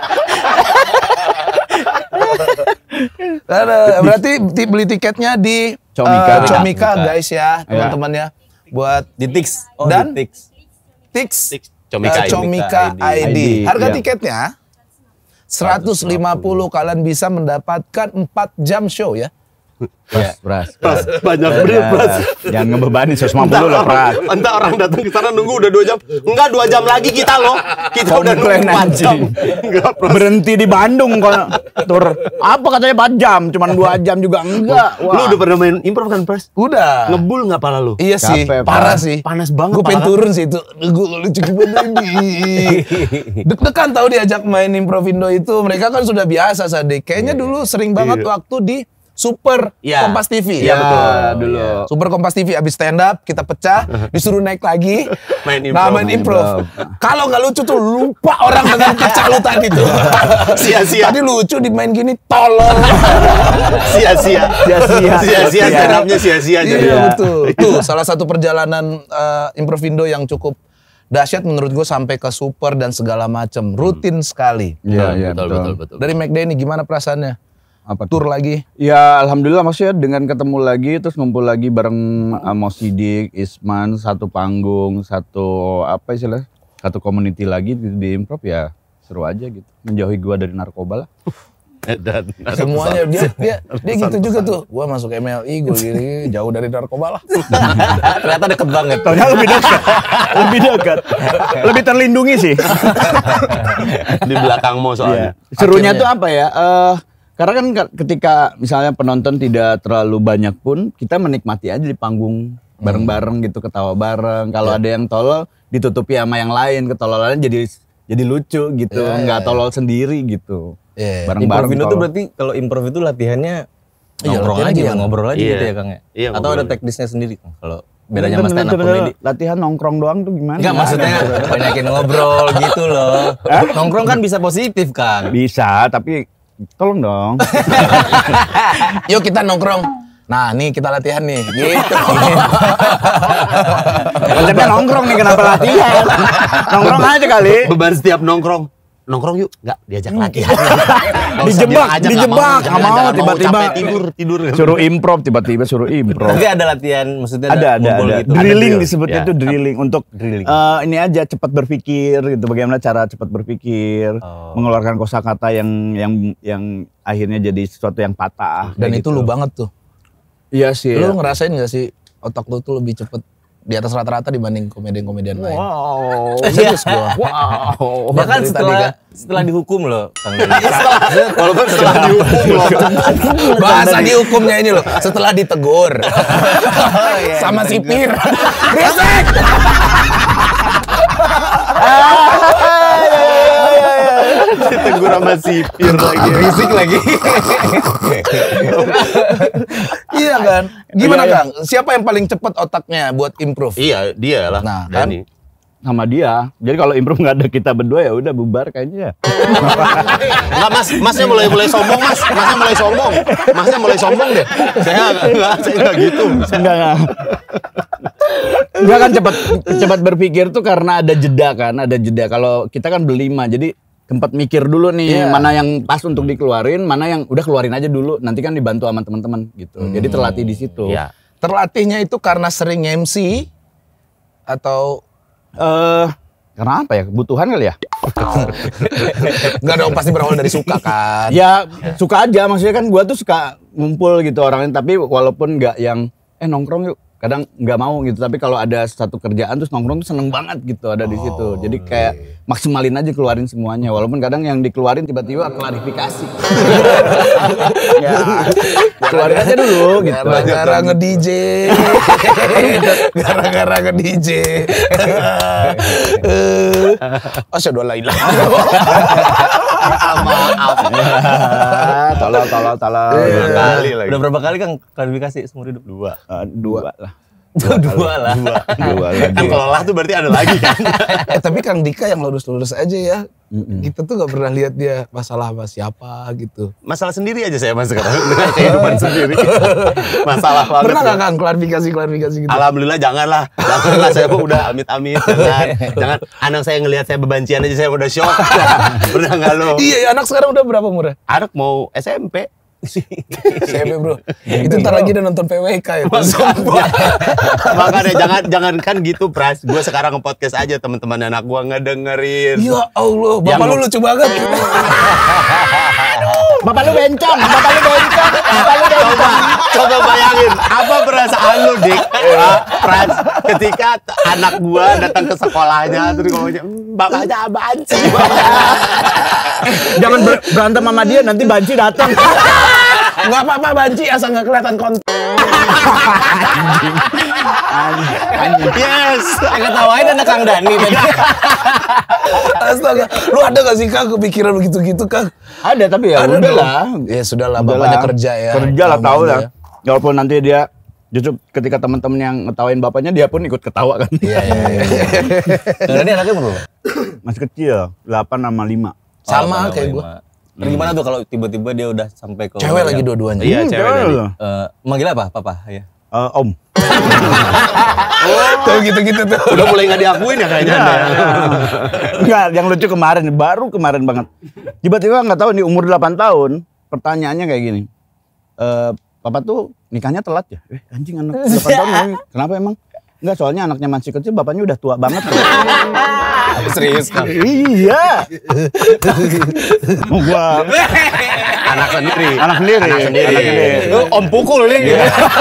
Ada, berarti ti- beli tiketnya di Comika. eh, Comika guys ya, teman-teman ya. Buat Di Tix. Oh, Dan? di Tix. Tix Tix, Comika eh, I D. Comika I D. I D, Harga iya. tiketnya seratus lima puluh, kalian bisa mendapatkan empat jam show ya. Pras, pras. Pras, banyak bener, Pras. Jangan ngebebani seratus lima puluh lah, Pras. Entah orang datang ke sana nunggu udah dua jam. Enggak, dua jam lagi kita loh. Kita udah nunggu Komplain empat jam. anjing. Enggak, Pras. Berhenti di Bandung kalau tur. Apa katanya empat jam, cuman dua jam juga enggak. Lu udah pernah main improv kan, Pras? Udah. Ngebul nggak pala lu? Iya sih, Capek, parah Pak. sih. Panas banget Gue pengen pala. turun sih itu. Gue lucu banget ini. Deg-degan tahu diajak main Improvindo itu. Mereka kan sudah biasa, Sadik. Kayaknya dulu sering banget waktu di Super Iya. Kompas T V. Iya, betul. dulu. Super Kompas T V abis stand up kita pecah, disuruh naik lagi, Main nah improv. main improv. Kalau nggak lucu tuh lupa orang dengan pecah lu tadi tuh. Sia-sia. Tadi lucu dimain gini tolol. Sia-sia. Sia-sia. Sia-sia, stand up-nya sia-sia jadi. Iya betul. Tuh salah satu perjalanan uh, Improvindo yang cukup dahsyat menurut gue sampai ke Super dan segala macam, rutin sekali. Iya, iya, betul, betul. betul, betul. Dari McDenny gimana perasaannya? Apa Tur lagi? Ya alhamdulillah maksudnya dengan ketemu lagi terus ngumpul lagi bareng uh, Mo Sidik, Isman, satu panggung, satu apa istilah, satu community lagi di, di improv ya seru aja gitu. Menjauhi gua dari narkoba lah. Dan Semuanya dia dia dia gitu juga tuh. Gua masuk M L I, gue gini jauh dari narkoba lah. Ternyata deket banget. Ternyata lebih dekat, lebih dekat, lebih terlindungi sih. di belakang Mo soalnya. Iya. Serunya Akhirnya. tuh apa ya? Eh karena kan ke- ketika misalnya penonton tidak terlalu banyak pun kita menikmati aja di panggung bareng-bareng gitu, ketawa bareng. Kalau ada yang tolol ditutupi sama yang lain, ketololan jadi jadi lucu gitu, Iya, nggak iya, tolol sendiri gitu. Iya. Bareng-bareng. Improvindo tuh tolol. berarti kalau improv itu latihannya Iya, nongkrong latihannya aja, gimana? ngobrol aja Iya. gitu ya Kang ya? Iya, Atau ada ngobrol. teknisnya sendiri Kang? Kalau bedanya sama Bener, stand up bener, comedy? latihan nongkrong doang tuh gimana? Enggak, maksudnya banyakin ngobrol gitu loh. Nongkrong kan bisa positif Kang. Bisa, tapi tolong dong. Yuk kita nongkrong. Nah, nih kita latihan nih. Gitu. Konsepnya nongkrong nih, kenapa latihan? Nongkrong aja kali. Beban setiap nongkrong. Nongkrong yuk, enggak diajak latihan. Nggak usah Dijebak, bilang aja, nggak dijebak, mau, nggak mau, jangan, tiba-tiba. capek tidur, tidur. Suruh improv, tiba-tiba suruh improv. Tapi ada latihan, maksudnya ada ada ngumpul ada gitu. drilling drill. disebutnya Ya. itu drilling untuk Drilling. eh, ini aja cepat berpikir gitu, bagaimana cara cepat berpikir, Oh. mengeluarkan kosakata yang yang yang akhirnya jadi sesuatu yang patah. Dan kayak itu gitu. lu banget tuh. Iya sih. Lu ngerasain gak sih otak lu tuh lebih cepet di atas rata-rata dibanding komedian-komedian lain? Wow. Serius gua. Wow. Bahkan Dari tadi setelah kan. setelah dihukum loh Kang. Walaupun setelah dihukum loh. Bahasa dihukumnya ini loh, setelah ditegur. Sama sipir. Beresek! Ditegur sama sipir lagi. Berisik lagi. Iya kan? Gimana Iya, iya. Kang? Siapa yang paling cepet otaknya buat improve? Iya, dia lah. Nah, kan? Dani. Sama dia. Jadi kalau improv nggak ada kita berdua ya udah bubar kayaknya. Enggak, Mas. Masnya mulai mulai sombong, Mas. Masnya mulai sombong. Masnya mulai sombong deh. Saya enggak, saya enggak gitu. Enggak, enggak. Enggak kan cepat cepat berpikir tuh karena ada jeda kan, ada jeda. Kalau kita kan berlima, jadi tempat mikir dulu nih Iya. mana yang pas untuk dikeluarin, mana yang udah keluarin aja dulu. Nanti kan dibantu sama teman-teman gitu. Jadi terlatih di situ. Iya. Terlatihnya itu karena sering M C atau Eh, karena apa ya? Kebutuhan kali ya? enggak dong, pasti berawal dari suka kan? Ya suka aja, maksudnya kan gua tuh suka ngumpul gitu orangnya, tapi walaupun nggak yang eh nongkrong yuk, kadang nggak mau gitu, tapi kalau ada satu kerjaan terus nongkrong tuh seneng banget gitu ada di situ. Jadi kayak maksimalin aja keluarin semuanya, walaupun kadang yang dikeluarin tiba-tiba klarifikasi. Ya, keluarin aja dulu gitu. Gara-gara nge-D J. Gara-gara nge-D J. Eh, asyhadu an la ilaha Maaf. Tolong, tolong, tolong. Dua kali lagi. Udah berapa kali Kang klarifikasi seumur hidup? Dua. Eh, dua lah. Dua lah. Dua Kan lagi. kalau lah tuh berarti ada lagi kan. Eh tapi Kang Dika yang lurus-lurus aja ya. Kita tuh gak pernah lihat dia masalah sama siapa gitu. Masalah sendiri aja saya mas sekarang dengan kehidupan sendiri. Masalah banget. Pernah gak Kang klarifikasi-klarifikasi gitu? Alhamdulillah janganlah, janganlah saya pun udah amit-amit, jangan, jangan anak saya ngelihat saya bebancian aja saya udah shock. Pernah nggak lo? Iya, anak sekarang udah berapa umurnya? Anak mau S M P, C B bro. Itu ntar lagi udah nonton P W K ya. Makanya jangan jangankan gitu Pras. Gue sekarang nge-podcast aja teman-teman anak gue ngedengerin. Ya Allah, bapak Yang- lu lucu banget. Bapak lu bencong, bapak lu bencong, bapak lu bencong. Coba, coba bayangin apa perasaan lu Dik, ah, Pras, ketika t- anak gua datang ke sekolahnya terus ngomongnya, "Hmm, bapaknya banci." Jangan ber- berantem sama dia, nanti banci datang. Enggak apa-apa banci asal enggak kelihatan konten. Yes. Yang ketawain anak Kang Dani tadi. Astaga, lu ada gak sih Kang kepikiran begitu-gitu Kang? Ada tapi ya Ada udah dong. lah. Ya sudahlah, Udah bapaknya lah. kerja ya. Kerja lah Tahu tahu aja lah. ya. Walaupun nanti dia justru ketika teman-teman yang ngetawain bapaknya dia pun ikut ketawa kan. Iya, iya, iya. Kang Dani anaknya berapa? Masih kecil, delapan sama lima. Sama Oh, kayak lima. gua. Terus gimana tuh kalau tiba-tiba dia udah sampai ke Cewek lagi yang- dua-duanya. Iya, cewek dari. Eh, manggil apa? Papa ya. Eh, om. Tuh gitu-gitu tuh. Udah mulai nggak diakuin ya kayaknya. Anda ya. Enggak, yang lucu kemarin, baru kemarin banget. Tiba-tiba nggak tahu nih umur delapan tahun, pertanyaannya kayak gini. Eh, papa tuh nikahnya telat ya? Eh, anjing anak delapan tahun. nikahnya. Kenapa emang? Enggak, soalnya anaknya masih kecil, bapaknya udah tua banget. Serius Kang. Iya. Gua Anak sendiri. anak sendiri. Anak sendiri. Anak sendiri. Lu om pukul nih.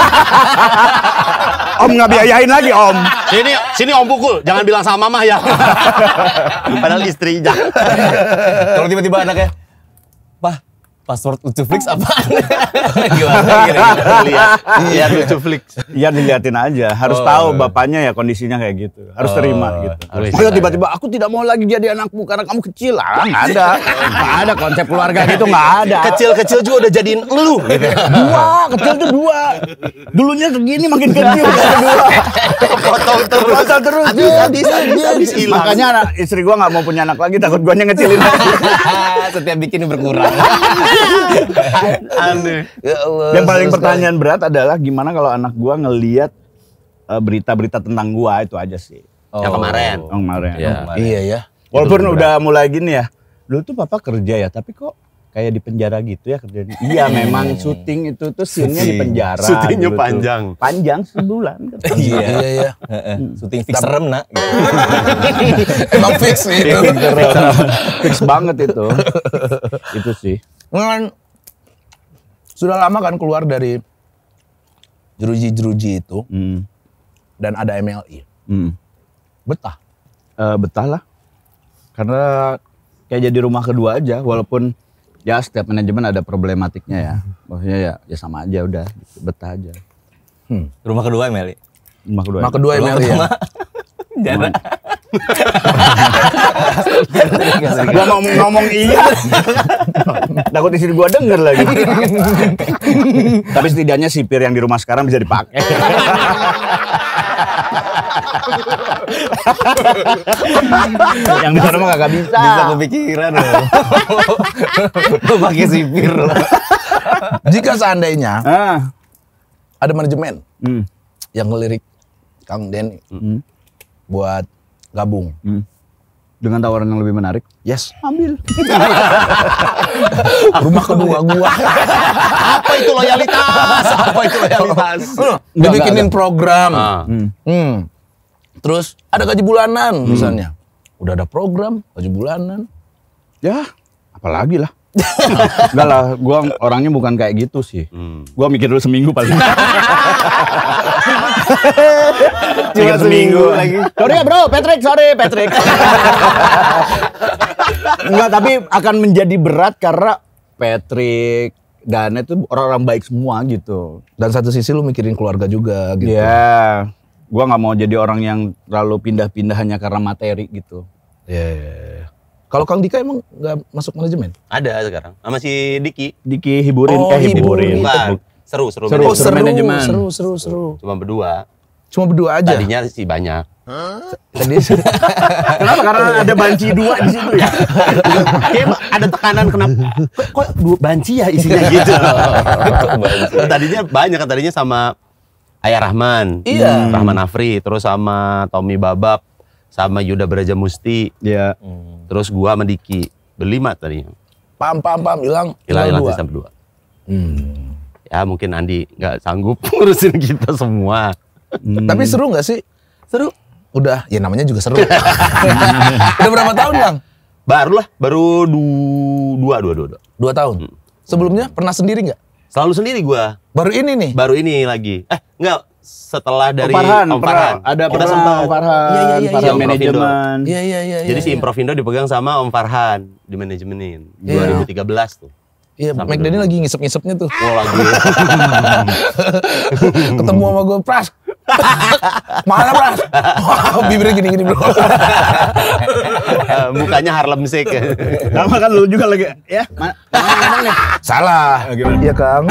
Om nggak biayain lagi om. Sini, sini om pukul. Jangan bilang sama mama ya. Padahal istrinya. Kalau tiba-tiba anaknya, "Pah, password Luxuflix apaan?" Gimana kira-kira? Lihat, lihat lucu flick. Iya diliatin aja. Harus Oh, tahu iya. bapaknya ya kondisinya kayak gitu. Harus Oh, terima gitu. harus Masa terima. tiba-tiba aku tidak mau lagi jadi anakmu karena kamu kecil. Ah, nggak ada. Nggak ada konsep keluarga gitu nggak ada. Kecil-kecil juga udah jadiin elu. Gitu. Dua, kecil tuh dua. Dulunya segini makin kecil. Dua. Potong terus. Potong terus. Habis, habis, habis, habis hilang. Makanya anak, istri gua nggak mau punya anak lagi, takut gua ngecilin lagi. Setiap bikin berkurang. Aneh. Ya Allah. Yang paling terus pertanyaan berat adalah gimana kalau anak gua ngelihat eh, berita-berita tentang gua, itu aja sih. Yang kemarin. Yang kemarin. Iya. kayak- Iya ya. Walaupun udah mulai gini ya, dulu tuh papa kerja ya, tapi kok kayak di penjara gitu ya kerjanya. Iya memang syuting itu tuh scene-nya di penjara. Syutingnya dulu tuh. panjang. Panjang sebulan. Iya iya iya. Heeh. Syuting fix serem nak. Emang fix nih itu. Fix banget itu. Itu sih. Kan sudah lama kan keluar dari jeruji-jeruji itu Hmm. dan ada M L I. Hmm. Betah. Eh, betah lah. Karena kayak jadi rumah kedua aja, walaupun ya setiap manajemen ada problematiknya ya. Maksudnya ya, ya sama aja udah, betah aja. Rumah kedua Meli. Rumah kedua. Rumah kedua M L I ya. Jara. Gua mau ngomong iya. Takut istri gua denger lagi. Tapi setidaknya sipir yang di rumah sekarang bisa dipakai. Yang di sana mah kagak bisa. Bisa kepikiran loh. Lu pakai sipir loh. Jika seandainya Ah. ada manajemen Hmm. yang ngelirik Kang Denny Hmm. buat gabung. Hmm. Dengan tawaran yang lebih menarik. Yes. Ambil. Rumah kedua gua. Apa itu loyalitas? Apa itu loyalitas? Dibikinin program. Ah. Hmm. Hmm. Terus ada gaji bulanan misalnya. Udah ada program gaji bulanan. Ya, apalagi lah. Enggak lah, gua orangnya bukan kayak gitu sih. Hmm. Gua mikir dulu seminggu paling. Cuma seminggu lagi. Sorry ya bro, Patrick, sorry Patrick. Enggak, tapi akan menjadi berat karena Patrick dan itu orang-orang baik semua gitu. Dan satu sisi lu mikirin keluarga juga gitu. Ya, gua nggak mau jadi orang yang terlalu pindah-pindah hanya karena materi gitu. Iya, iya, iya. Kalau Kang Dika emang nggak masuk manajemen? Ada sekarang. Sama si Diki. Diki hiburin, Oh, eh hiburin. hiburin. Bukan. Seru, seru. Seru. Oh seru, manajemen. seru, seru, seru. Cuma berdua. Cuma berdua aja. Tadinya sih banyak. Tadi Kenapa? Karena ada banci dua di situ ya. Kayak ada tekanan kenapa? Kok, kok dua banci ya isinya gitu. Tadinya banyak kan, tadinya sama Ayah Rahman. Iya. Rahman Afri, terus sama Tommy Babak, sama Yuda Braja Musti, Ya. terus gua sama Diki. Berlima tadinya. pam pam pam hilang Hilang hilang dua. sisa berdua. Hmm. Ya mungkin Andi nggak sanggup ngurusin kita semua. Hmm. Tapi seru nggak sih? Seru. Udah, ya namanya juga seru. Udah berapa tahun Bang? Baru lah, baru du- dua, dua, dua, dua. Dua tahun. Sebelumnya pernah sendiri nggak? Selalu sendiri gua. Baru ini nih. Baru ini lagi. Eh, enggak. Setelah dari Om Farhan, Om pernah. Farhan. Ada Kita pernah sempat. Om Farhan, Iya, iya, iya, Farhan iya. manajemen. Iya iya iya. Jadi iya, si iya. Improvindo dipegang sama Om Farhan di manajemenin Iya. dua ribu tiga belas tuh. Iya, Sampai McDanny dulu. lagi ngisep-ngisepnya tuh. Oh lagi. Ketemu sama gue, Pras. Mana Pras? Wah, bibirnya gini-gini bro. Eh, mukanya Harlem Shake. Sama kan lu juga lagi ya? Mana mana ngomongnya? Salah. Gimana? Iya Kang.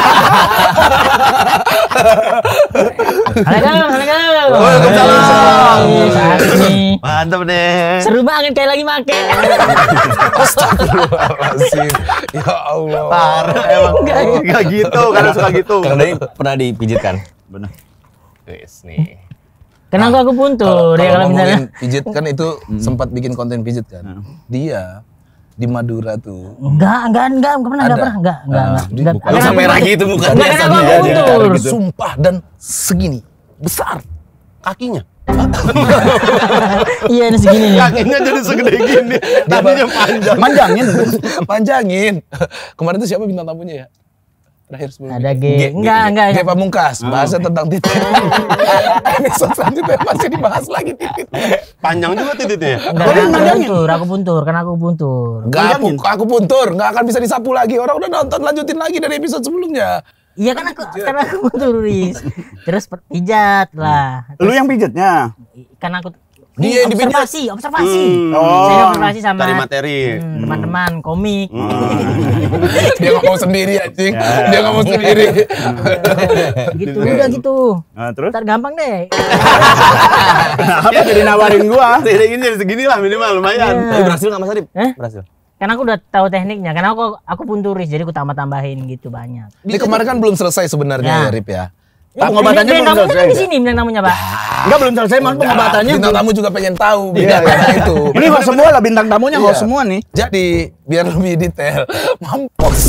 Halo Kang, halo Kang. Waalaikumsalam. Asik nih. Mantap deh. Seru banget kayak lagi make. Astagfirullahaladzim. Ya Allah. Parah emang. Enggak gitu, karena suka gitu. Kang Dani pernah dipijit kan? Benar. Wes nih. Kenapa aku puntur ya kalau misalnya? ngomongin pijit kan itu sempat bikin konten pijit kan. Dia di Madura tuh. Enggak, enggak, enggak, enggak pernah, enggak Ada. pernah, enggak, enggak, Ah, enggak. di- enggak. bukan. Lu Karena sampai aku- lagi itu mukanya Enggak, karena aku sedih aja. puntur. Sumpah dan segini besar. Kakinya. Iya, ini segini nih. Kakinya jadi segede gini. Tadinya panjang. Manjangin. Panjangin. Kemarin tuh siapa bintang tamunya ya? Terakhir sebelum Ada ini. G. Enggak, enggak. G Pamungkas, bahasa tentang titik. Episode selanjutnya masih dibahas lagi titik. Panjang juga titiknya. Enggak, karena aku puntur, aku puntur, karena aku puntur. Enggak, aku, aku puntur, enggak akan bisa disapu lagi. Orang udah nonton, lanjutin lagi dari episode sebelumnya. Iya kan aku, karena aku puntur, Riz. Terus pijat lah. Lu yang pijetnya. Karena aku Dia yang dipijat. observasi, observasi. Oh. Saya observasi sama Cari materi. hmm, teman-teman komik. Dia ngomong sendiri anjing. Dia ngomong sendiri. Gitu, udah gitu. Nah, terus Ntar gampang deh. apa jadi nawarin gua? Tidak ingin jadi segini lah minimal lumayan. Tapi berhasil nggak Mas Arif? Eh? Berhasil. Karena aku udah tahu tekniknya. Karena aku aku punturis, jadi aku tambah-tambahin gitu banyak. Ini kemarin kan belum selesai sebenarnya Ya. ya, Rip ya. Ya, Pengobatannya bintang belum tamunya selesai, kan di ya? sini bintang tamunya, Pak. Enggak belum selesai malah pengobatannya. Bintang tamu juga pengen tahu Iya, beda iya. itu. Ini host semua lah bintang tamunya host Iya. semua nih. Jadi biar lebih detail, mampus.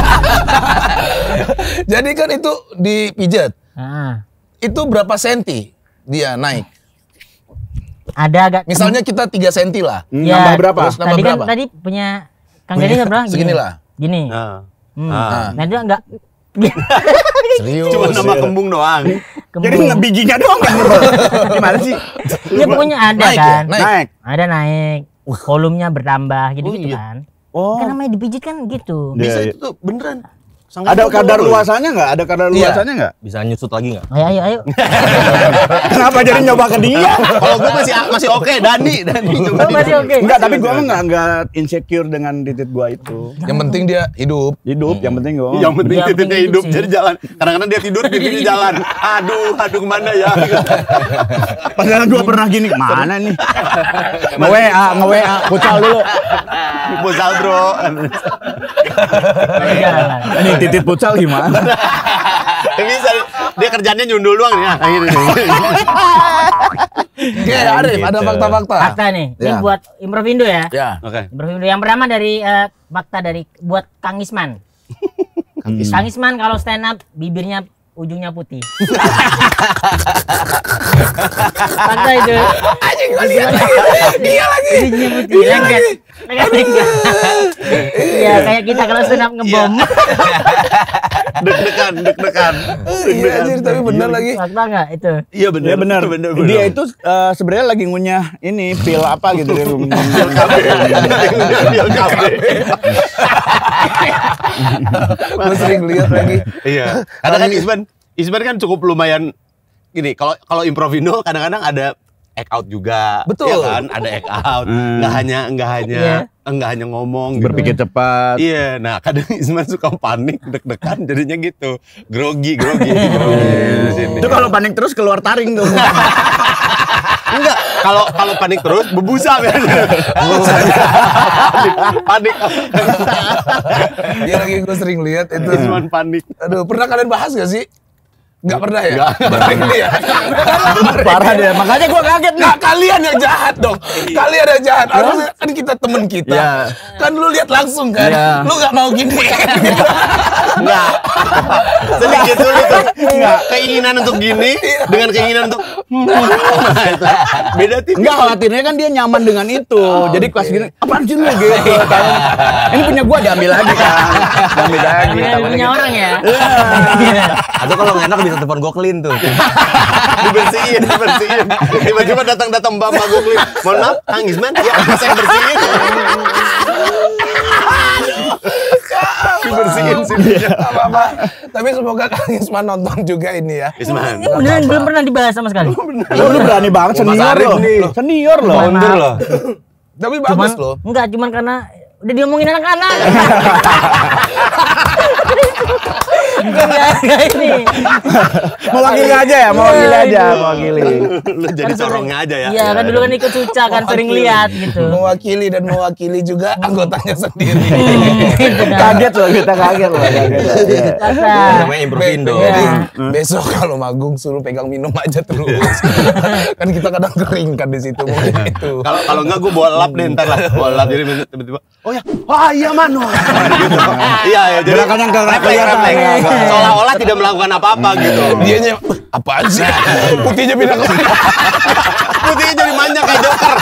Jadi kan itu dipijat. Ah, Itu berapa senti dia naik? ada agak Misalnya kita tiga senti lah. Hmm, ya, Nambah berapa? Terus nambah tadi kan berapa? tadi punya Kang Punya Dani kan berapa? Gini. segini lah. Gini. Nah, Hmm. Ah. Nah, dia enggak Serius. cuma nama kembung doang. Jadi ngebijinya doang kan. Gimana sih? Ya pokoknya ada Naik ya? kan. Naik. Naik. Ada naik. Volumenya bertambah gitu Oh, gitu iya. kan. Oh. Kan namanya dipijit kan gitu. Iya, Bisa iya. itu tuh beneran. Ada kadar luasannya nggak? Ada kadar Iya. luasannya nggak? Bisa nyusut lagi nggak? Ayo ayo ayo. Kenapa jadi nyoba ke dia? Kalau gue masih masih oke, Dani, Dani coba. Oh, masih oke. Enggak, tapi gua mah nggak nggak insecure dengan titik gua itu. Yang penting dia hidup. Hidup, yang penting gua. Yang penting Yang titiknya penting hidup hidup sih. jadi jalan. Kadang-kadang dia tidur pipinya jalan. Aduh, aduh kemana ya? Padahal gua pernah gini, mana nih? Nge-W A, nge-W A, pucal dulu. Bozal bro. Jalan. Ini titik pucal gimana? Dia bisa, dia kerjanya nyundul doang nih. Nah, gini, nih. Oke, Arif, ada Gitu. fakta-fakta. Fakta nih. Ini Ya. buat Improvindo ya. Ya. Oke. Improvindo yang pertama dari eh, fakta dari buat Kang Isman. Kang Isman kalau stand up bibirnya ujungnya putih. Fakta itu. Iya lagi. Ujungnya putih. Lengket. Lengket. Iya kayak kita kalau stand up ngebom. Deg-degan, deg-degan. Iya anjir, tapi bener lagi. Fakta nggak itu? Iya benar. Ya benar. Dia itu eh, sebenarnya lagi ngunyah ini pil apa gitu dia. Dia kabe. Gue sering lihat lagi. Iya. Karena kan Isman, Isman kan cukup lumayan gini. Kalau kalau Improvindo kadang-kadang ada act out juga. Betul. Ya kan? Ada act out. Hmm. Nggak hanya nggak hanya Iya. nggak hanya ngomong gitu. Berpikir cepat. Iya, nah kadang Isman suka panik, deg-degan jadinya gitu. Grogi, grogi, grogi di sini. Itu kalau panik terus keluar taring tuh. Enggak, kalau kalau panik terus bebusa kan. panik. panik. Iya lagi gue sering lihat itu. Isman panik. Aduh, pernah kalian bahas gak sih? Nggak pernah ya? Nggak. Ini ya? Parah deh, makanya gua kaget nih. Nah, kalian yang jahat dong. Kalian yang jahat. Harusnya kan kita temen kita. Iya. Kan lu lihat langsung kan. Iya. Lu nggak mau gini. Enggak. Sedikit dulu tuh. Enggak. Keinginan untuk gini dengan keinginan untuk nah, itu. Beda tipis. Enggak, khawatirnya kan dia nyaman dengan itu. Jadi pas gini, apaan sih lu gitu. Kan. Ini punya gua diambil lagi kan. Diambil lagi. Punya, punya orang ya. Atau kalau nggak enak bisa telepon Goklin tuh. Dibersihin, dibersihin. Tiba-tiba datang-datang Mbak Mbak Gokli. Mohon maaf, Kang Isman, ya saya bersihin. Dibersihin sini. Apa-apa. Tapi semoga Kang Isman nonton juga ini ya. Isman. Ini beneran belum pernah dibahas sama sekali. Lu, lu berani banget senior Arif loh. nih. Senior loh. Mundur loh. Tapi Cuman, bagus loh. enggak, cuman karena udah diomongin anak-anak. Bukan ya ini. Mewakili aja ya, mewakili aja, mewakili. Lu jadi Kan sering- corongnya aja ya. Iya, kan dulu kan ikut Suca kan sering lihat gitu. Mewakili dan mewakili juga anggotanya sendiri. Gitu dah. Kaget loh, kita kaget loh. Kaget. Iya. Kata. Namanya Improvindo. Be- Jadi Iya. besok kalau magung suruh pegang minum aja terus. Kan kita kadang kering kan di situ mungkin itu. Kalau kalau enggak gue bawa lap deh ntar lah. Bawa lap jadi tiba-tiba. Oh ya, wah iya man. Wah, gitu. Iya ya, jadi Gerakan yang refleks, kelihatan. refleks. Seolah-olah tidak melakukan apa-apa gitu. Dianya apaan sih? Putihnya pindah ke Putihnya jadi manja kayak Joker.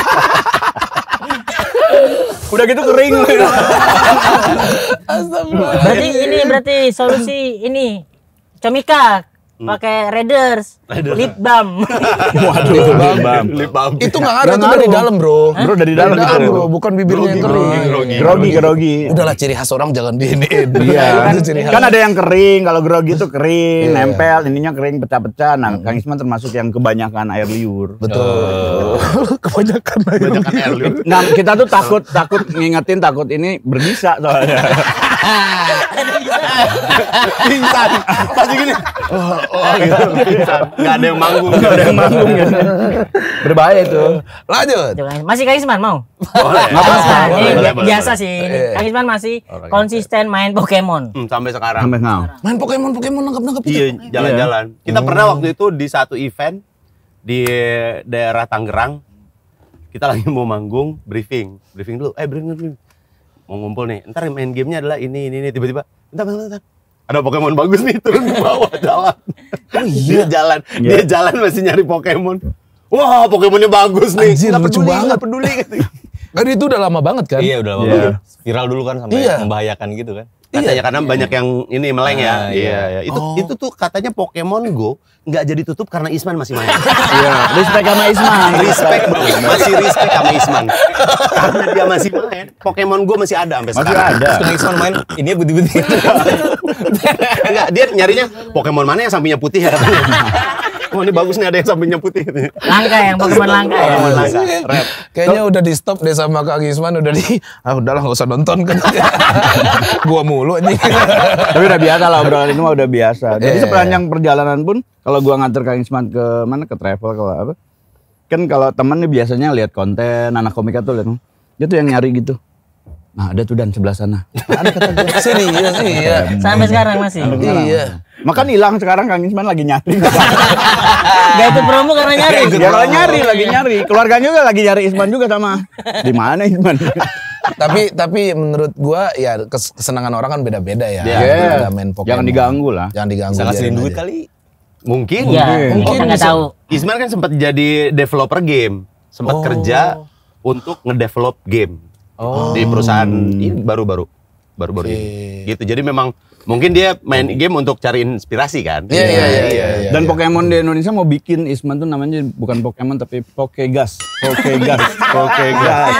Udah gitu kering. Astagfirullah. Berarti ini berarti solusi ini Comika pakai Raiders, lip balm. Waduh, bam. Lip balm. Itu nggak ngaruh, Nggak itu dari ngaruh. dalam bro. Bro, dari dalam Dari itu. bro, bukan bibirnya yang kering. grogi, Grogi, grogi. Udahlah ciri khas orang jangan diiniin. Iya, Itu ciri khas. kan ada yang kering, kalau grogi itu kering, nempel, ininya kering, pecah-pecah. Nah, Kang Isman termasuk yang kebanyakan air liur. Betul. Kebanyakan air. Banyakan air liur. Nah, kita tuh takut takut ngingetin takut ini berbisa soalnya. Pingsan. Pasti gini. Oh, oh gitu. Pingsan. Nggak ada yang manggung. Nggak ada yang Manggung ya. Berbahaya itu. Lanjut. Masih Kang Isman mau? Boleh. Nggak apa-apa. Boleh, Ini boleh, bi- boleh, biasa boleh. sih. ini. Iya. Kang Isman masih konsisten main Pokemon. Hmm, sampai sekarang. Sampai ngau. Main Pokemon Pokemon nangkep nangkep Iya, jalan-jalan. Kita pernah waktu itu di satu event di daerah Tangerang. Kita lagi mau manggung, briefing, briefing dulu. Eh, briefing dulu. Mau ngumpul nih. Ntar main gamenya adalah ini, ini, ini. Tiba-tiba, bentar, bentar, bentar. Ada Pokemon bagus nih turun di bawah jalan. Oh iya. Dia jalan, dia jalan masih nyari Pokemon. Wah, Pokemonnya bagus nih. Anjir, Nggak lucu peduli, banget. nggak peduli. Gitu. Kan itu udah lama banget kan? Iya udah lama Iya. banget. Viral dulu kan sampai Iya. membahayakan gitu kan. Katanya karena banyak yang ini meleng ya. Ah, iya. iya. Itu itu tuh katanya Pokemon Go nggak jadi tutup karena Isman masih main. Iya, respect sama Isman. Respect bro, masih respect sama Isman. Karena dia masih main, Pokemon Go masih ada sampai Masih sekarang. ada. Terus Isman main, ini putih-putih. Enggak, dia nyarinya Pokemon mana yang sampingnya putih ya katanya. Oh ini bagus nih ada yang sampingnya putih. Langka yang Pokemon langka ya. Pokemon langka. Rap. Kayaknya udah di stop deh sama Kang Isman, udah di ah udahlah nggak usah nonton kan. Gua mulu nih. Tapi udah biasa lah obrolan itu mah udah biasa. Jadi Iya. sepanjang perjalanan pun kalau gua nganter Kang Isman ke mana ke travel kalau apa? Kan kalau temen nih biasanya lihat konten anak komika tuh lihat dia tuh yang nyari gitu. Nah, ada tuh dan sebelah sana. Ada kata gue serius sih ya. Sampai sekarang masih. Iya. Makan hilang sekarang Kang Isman lagi nyari. Gak ikut promo karena nyari. Dia kalau nyari lagi nyari. Keluarganya juga lagi nyari Isman juga sama. Di mana Isman? Tapi tapi menurut gua ya kes- kesenangan orang kan beda-beda ya. Iya. Kita main Pokemon. Jangan diganggu lah. Jangan diganggu. Bisa ngasihin biarin duit aja. kali. Mungkin. Iya, Mungkin. mungkin Oh, nggak bisa. tahu. Isman kan sempat jadi developer game, sempat kerja untuk ngedevelop game di perusahaan ini baru-baru, baru-baru ini. Gitu. Jadi memang mungkin dia main game untuk cari inspirasi kan? Iya iya iya iya. iya, Dan iya. Pokemon di Indonesia mau bikin Isman tuh namanya bukan Pokemon tapi Pokegas. Pokegas. Pokegas.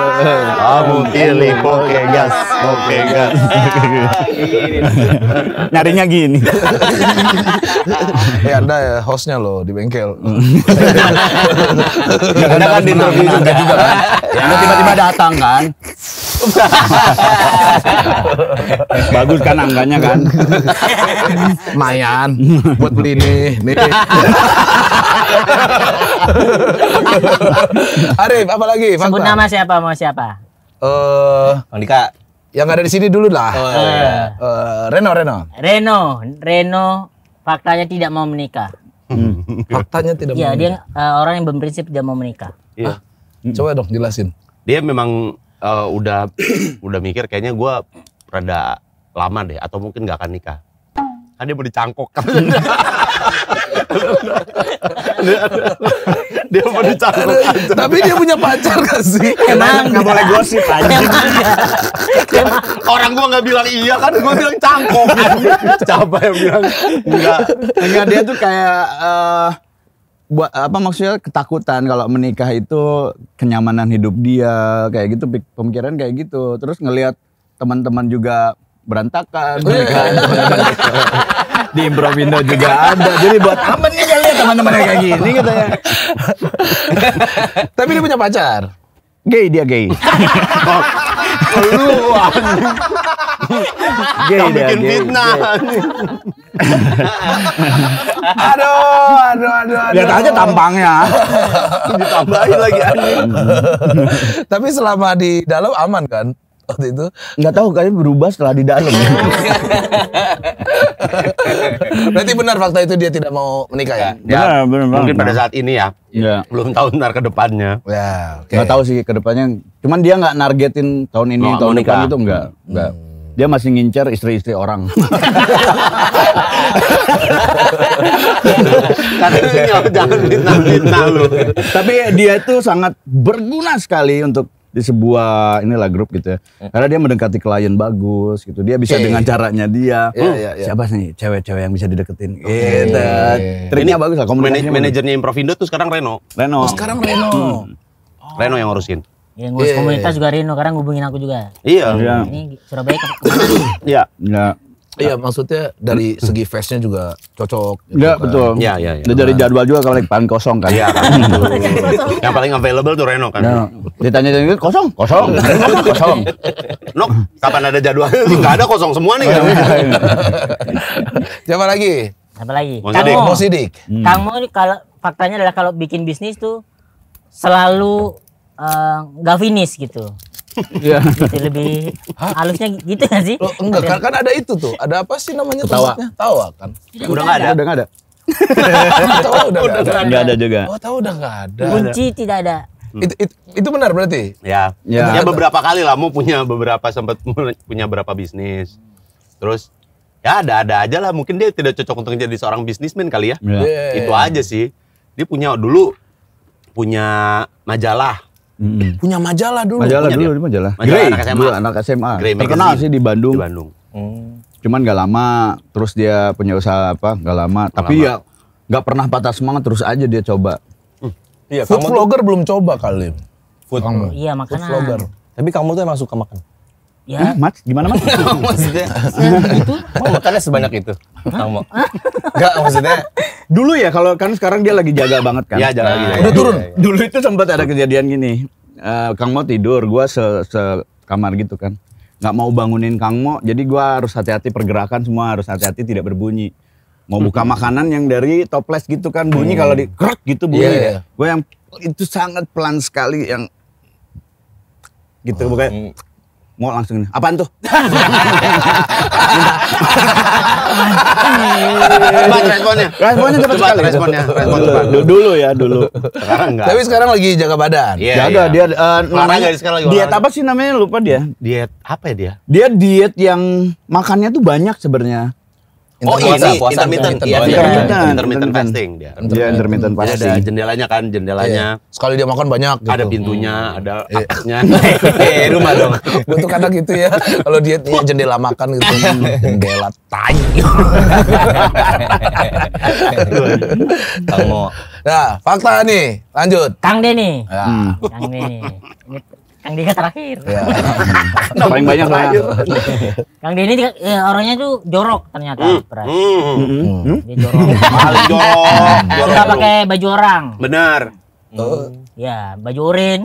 Kamu pilih Pokegas, Pokegas. Nyarinya gini. Eh Anda ya hostnya loh di bengkel. Anda kan di interview juga juga kan. Anda tiba-tiba datang kan. Bagus kan angkanya kan. Mayan buat beli nih. Nih. Arif, apa lagi? Sebut Fakta. nama siapa mau siapa? Eh, Bang Dika. yang ada di sini dulu lah. Oh, iya. Eh, Reno, Reno. Reno, Reno faktanya tidak mau menikah. Faktanya tidak Iya, mau dia eh, orang yang berprinsip tidak mau menikah. Iya. menikah. Coba dong jelasin. Dia memang eh, udah udah mikir kayaknya gua rada lama deh atau mungkin nggak akan nikah. Kan dia mau dicangkok kan. dia, dia mau dicangkok aja. Tapi dia punya pacar gak sih? Emang Nggak boleh gosip anjing. Orang gua nggak bilang iya kan, gua bilang cangkok. Siapa yang bilang enggak? Enggak, dia tuh kayak eh, buat apa maksudnya ketakutan kalau menikah itu kenyamanan hidup dia kayak gitu, pik- pemikiran kayak gitu. Terus ngelihat teman-teman juga berantakan pernikahan teman-teman di Improvindo juga ada. Jadi buat apa nih kalian teman-teman kayak gini gitu ya. Tapi dia punya pacar. Gay dia gay. Lu anjing. Gay Yang dia. bikin gay, fitnah. gay. Aduh, aduh, aduh, aduh. Lihat aja tampangnya. Ditambahin lagi anjing. Tapi selama di dalam aman kan? Waktu itu. Nggak tahu kayaknya berubah setelah di dalam. Berarti benar fakta itu dia tidak mau menikah ya? Ya, Benar, benar mungkin banget. pada saat ini ya. Iya. Belum tahu ntar ke depannya. Ya, oke. Nggak tahu sih ke depannya. Cuman dia nggak nargetin tahun ini, Oh, tahun mau depan nikah. itu enggak. Enggak. Dia masih ngincer istri-istri orang. Katanya jangan fitnah-fitnah lu. Tapi dia itu sangat berguna sekali untuk di sebuah inilah grup gitu ya. Karena dia mendekati klien bagus gitu. Dia bisa Oke. dengan caranya dia. Iya, iya, iya. Siapa nih cewek-cewek yang bisa dideketin? Gitu. Triknya bagus lah Manaj- komunikasinya. bagus. Manajernya Improvindo tuh sekarang Reno. Reno. Oh, sekarang Reno. Reno yang ngurusin. Yang ngurus Iya, komunitas iya. juga Rino, karena ngubungin aku juga. Iya. Iya. Ini Surabaya ke- kemana nih? Iya. Enggak. Iya, maksudnya dari segi face-nya juga cocok. gitu Enggak kan. betul. Iya, iya, iya. Dia dari jadwal juga kalau paling kosong kan. Iya kan. Yang paling available tuh Reno kan. Nah, ditanya tanya kosong, kosong, kosong. Nok, kapan ada jadwalnya? Enggak ada, kosong semua nih kan. Siapa lagi? Apa lagi? Mau Kang Sidik. Mo. Mo Sidik. Kang Mo ini kalau faktanya adalah kalau bikin bisnis tuh selalu eh, nggak finish gitu. Iya. Gitu lebih halusnya gitu nggak sih? Loh, enggak kan, kan ada itu tuh. Ada apa sih namanya Tawa. tempatnya? Tawa kan. Udah enggak ada. Udah enggak ada. Tawa udah enggak ada. Enggak ada juga. Oh, tahu udah enggak ada. Kunci tidak ada. Itu, itu, itu benar berarti? Ya. Ya. Ya, beberapa kali lah mau punya beberapa sempat punya beberapa bisnis. Terus ya ada-ada aja lah, mungkin dia tidak cocok untuk menjadi seorang bisnismen kali ya. Iya. Iya. Itu aja sih. Dia punya dulu punya majalah. Mm. Punya majalah dulu. Majalah punya dulu, dia. di majalah. Majalah Grey, anak S M A. dulu anak S M A. Grey Terkenal Magazine. sih di Bandung. Di Bandung. Cuman gak lama, terus dia punya usaha apa, gak lama. Tapi ya gak pernah patah semangat, terus aja dia coba. Iya, Food kamu tuh vlogger belum coba kali. food. Kamu. Iya Food makanan. vlogger. Tapi kamu tuh emang suka makan. Ya. Hah, Mas, gimana Mas? Maksudnya itu mau makannya sebanyak itu. Kamu. Enggak, maksudnya Dulu ya, kalau kan sekarang dia lagi jaga banget kan. Iya, jaga lagi. Nah, Udah turun. Dulu itu sempat ada kejadian gini. Eh, Kang Mo tidur, gua se, se kamar gitu kan. Nggak mau bangunin Kang Mo, jadi gua harus hati-hati pergerakan semua, harus hati-hati tidak berbunyi. Mau buka makanan yang dari toples gitu kan, bunyi kalau di krek gitu bunyi. Iya, iya. Gua yang itu sangat pelan sekali yang gitu bukan. Mau langsung nih. Apaan tuh? Cepat responnya. Responnya cepat Cepat sekali. responnya. Respon cepat. Dulu, dulu ya, dulu. Sekarang enggak. Tapi sekarang lagi jaga badan. Iya, Jaga iya. dia eh, Olahraga namanya sekarang lagi diet olahraga. apa sih namanya lupa dia. Diet apa ya dia? Dia diet yang makannya tuh banyak sebenarnya. Oh, Puasa, ini puasa, intermittent. intermittent. Iya, Oh, iya. intermittent. Intermittent fasting dia. Dia intermittent Jadi ada fasting. jendelanya kan, jendelanya. Iya. Sekali dia makan banyak gitu. Ada pintunya, ada akasnya. eh rumah dong. Gue tuh kadang gitu ya. Kalau dia dia jendela makan gitu. Jendela tai. Kamu Nah, fakta nih. Lanjut. Kang Denny. Ya. Hmm. Kang Denny. Ini Kang Denny terakhir. Ya. Paling banyak lah. Kang Denny ya, orangnya tuh jorok ternyata. Pras. Hmm. Dia jorok. Paling jorok. Jorok. Suka pakai baju orang. Benar. Ya, baju oren.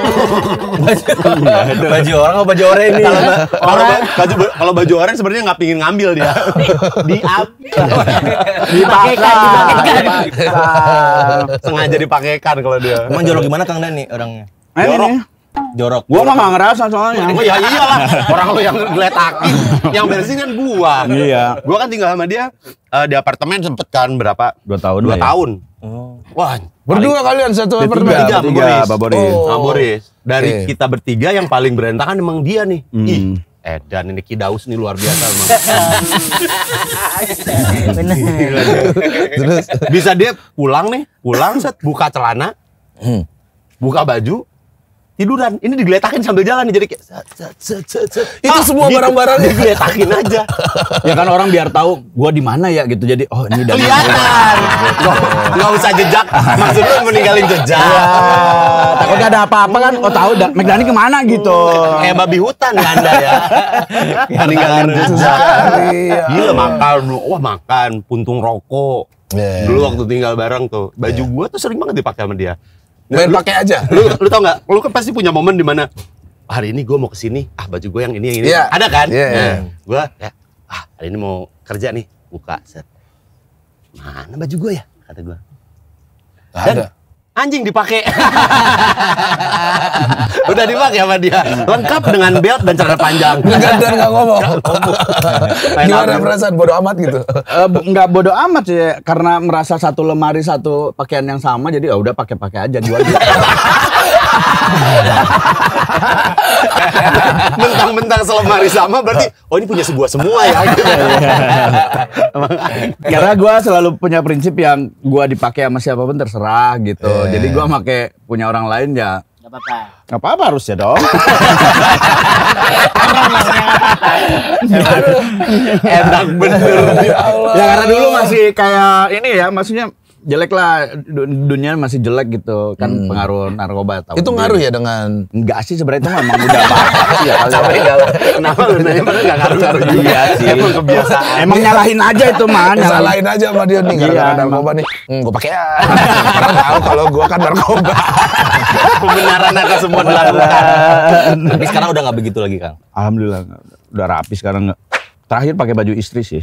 baju orang apa baju orang ini? Kalau ba- kalau ba- baju kalau baju oranye sebenarnya nggak pingin ngambil dia. Diambil. Dipakaikan, dipakaikan. Sengaja dipakaikan kalau dia. Emang jorok gimana Kang Dani orangnya? Eh, Jorok. ini. Jorok. Gua mah nggak ngerasa soalnya. Oh ya iyalah, orang lo yang ngeletakin, yang beresin kan gua. Iya. Gua kan tinggal sama dia eh, di apartemen sempet kan berapa? Dua tahun Dua lah ya. tahun. Oh. Wah, Berdua kalian satu Bertiga, apartemen. Bertiga, bertiga, Boris. Pak Boris. Oh. Sama Boris. Dari Oke. kita bertiga yang paling berantakan emang dia nih. Hmm. Ih, Edan ini Kidaus nih luar biasa emang. Bener. Terus Bisa dia pulang nih, pulang set buka celana, buka baju, tiduran. Ini digeletakin sambil jalan nih jadi kayak set, set, set, set, set. Itu semua barang-barangnya. digeletakin aja. Ya kan orang biar tahu gua di mana ya gitu. Jadi oh ini dari Kelihatan. Nggak- Nggak usah jejak. Maksudnya meninggalin jejak. Ah, takutnya ada apa-apa kan. Oh tahu dah McDani kemana gitu. Kayak babi hutan ya Anda ya. Meninggalin jejak. Iya. Gila makan, wah makan, puntung rokok. Iya. Dulu waktu tinggal bareng tuh, baju gua tuh sering banget dipakai sama dia. main Lu- pakai aja. Lu lu tau nggak? Lu kan pasti punya momen di mana hari ini gua mau kesini, ah baju gua yang ini yang ini. Iya. Ada kan? Iya, iya. Nah, gua ya, ah hari ini mau kerja nih, buka set. Mana baju gua ya? Kata gua. Nggak ada. Anjing dipakai. Udah dipakai sama dia. Lengkap dengan belt dan celana panjang. Enggak dan enggak ngomong. Main Gimana apa? perasaan bodo amat gitu? Eh, bu- nggak bodo amat sih karena merasa satu lemari satu pakaian yang sama jadi ya udah pakai-pakai aja dua dua. Mentang-mentang selemari sama berarti oh ini punya sebuah semua ya. Karena gua selalu punya prinsip yang gua dipakai sama siapapun terserah gitu. Iya. Jadi gua pakai punya orang lain ya Gak apa-apa. nggak apa-apa harusnya dong. Enak bener. Ya Allah. Ya karena dulu masih kayak ini ya, maksudnya jelek lah, du- dunia masih jelek gitu kan, pengaruh narkoba tahu. Itu ngaruh ya dengan Enggak sih sebenarnya itu memang udah bakat sih ya kali. Sampai enggak lah. Kenapa lu nanya? Padahal enggak ngaruh-ngaruh juga. Iya sih. Emang kebiasaan. Emang nyalahin aja itu mah, nyalahin. salahin aja sama dia nih Iya, gara-gara emang. narkoba nih. Hmm, gue pakai ya. Orang tahu kalau gue kan narkoba. Pembenaran akan semua dilakukan. Tapi sekarang udah nggak begitu lagi, Kang. Alhamdulillah udah rapi sekarang nggak. Terakhir pakai baju istri sih.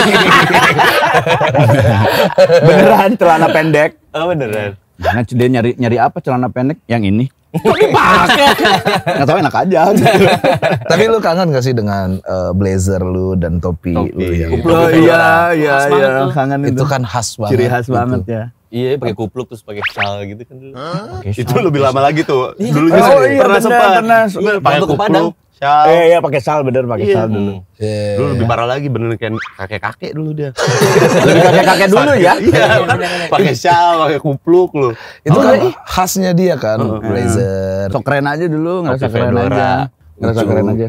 Beneran celana pendek. Oh beneran. Jangan dia nyari nyari apa celana pendek yang ini. Kok dipakai? Nggak tahu enak aja. Tapi lu kangen gak sih dengan eh, blazer lu dan topi, Topi, lu yang kupluk. Oh iya iya Khas iya banget tuh. kangen itu. itu kan khas banget. Ciri khas gitu. banget ya. Iya, pakai kupluk terus pakai shawl gitu kan dulu. Itu lebih lama lagi tuh. Dulu Oh, juga iya, pernah bener, sempat. pernah. Bener, Iya, pakai waktu ke kupluk, Padang. shawl. Eh iya pakai sal bener pakai Iya. sal dulu. Iya. Dulu lebih parah lagi bener kayak kakek-kakek dulu dia. Lebih kakek-kakek dulu ya. Iya, kan? Pakai shawl, pakai kupluk lu. Itu Oh, kan iya. khasnya dia kan, blazer. Sok keren aja dulu, ngerasa Topi keren fedora. aja. Ngerasa Lucu. keren aja.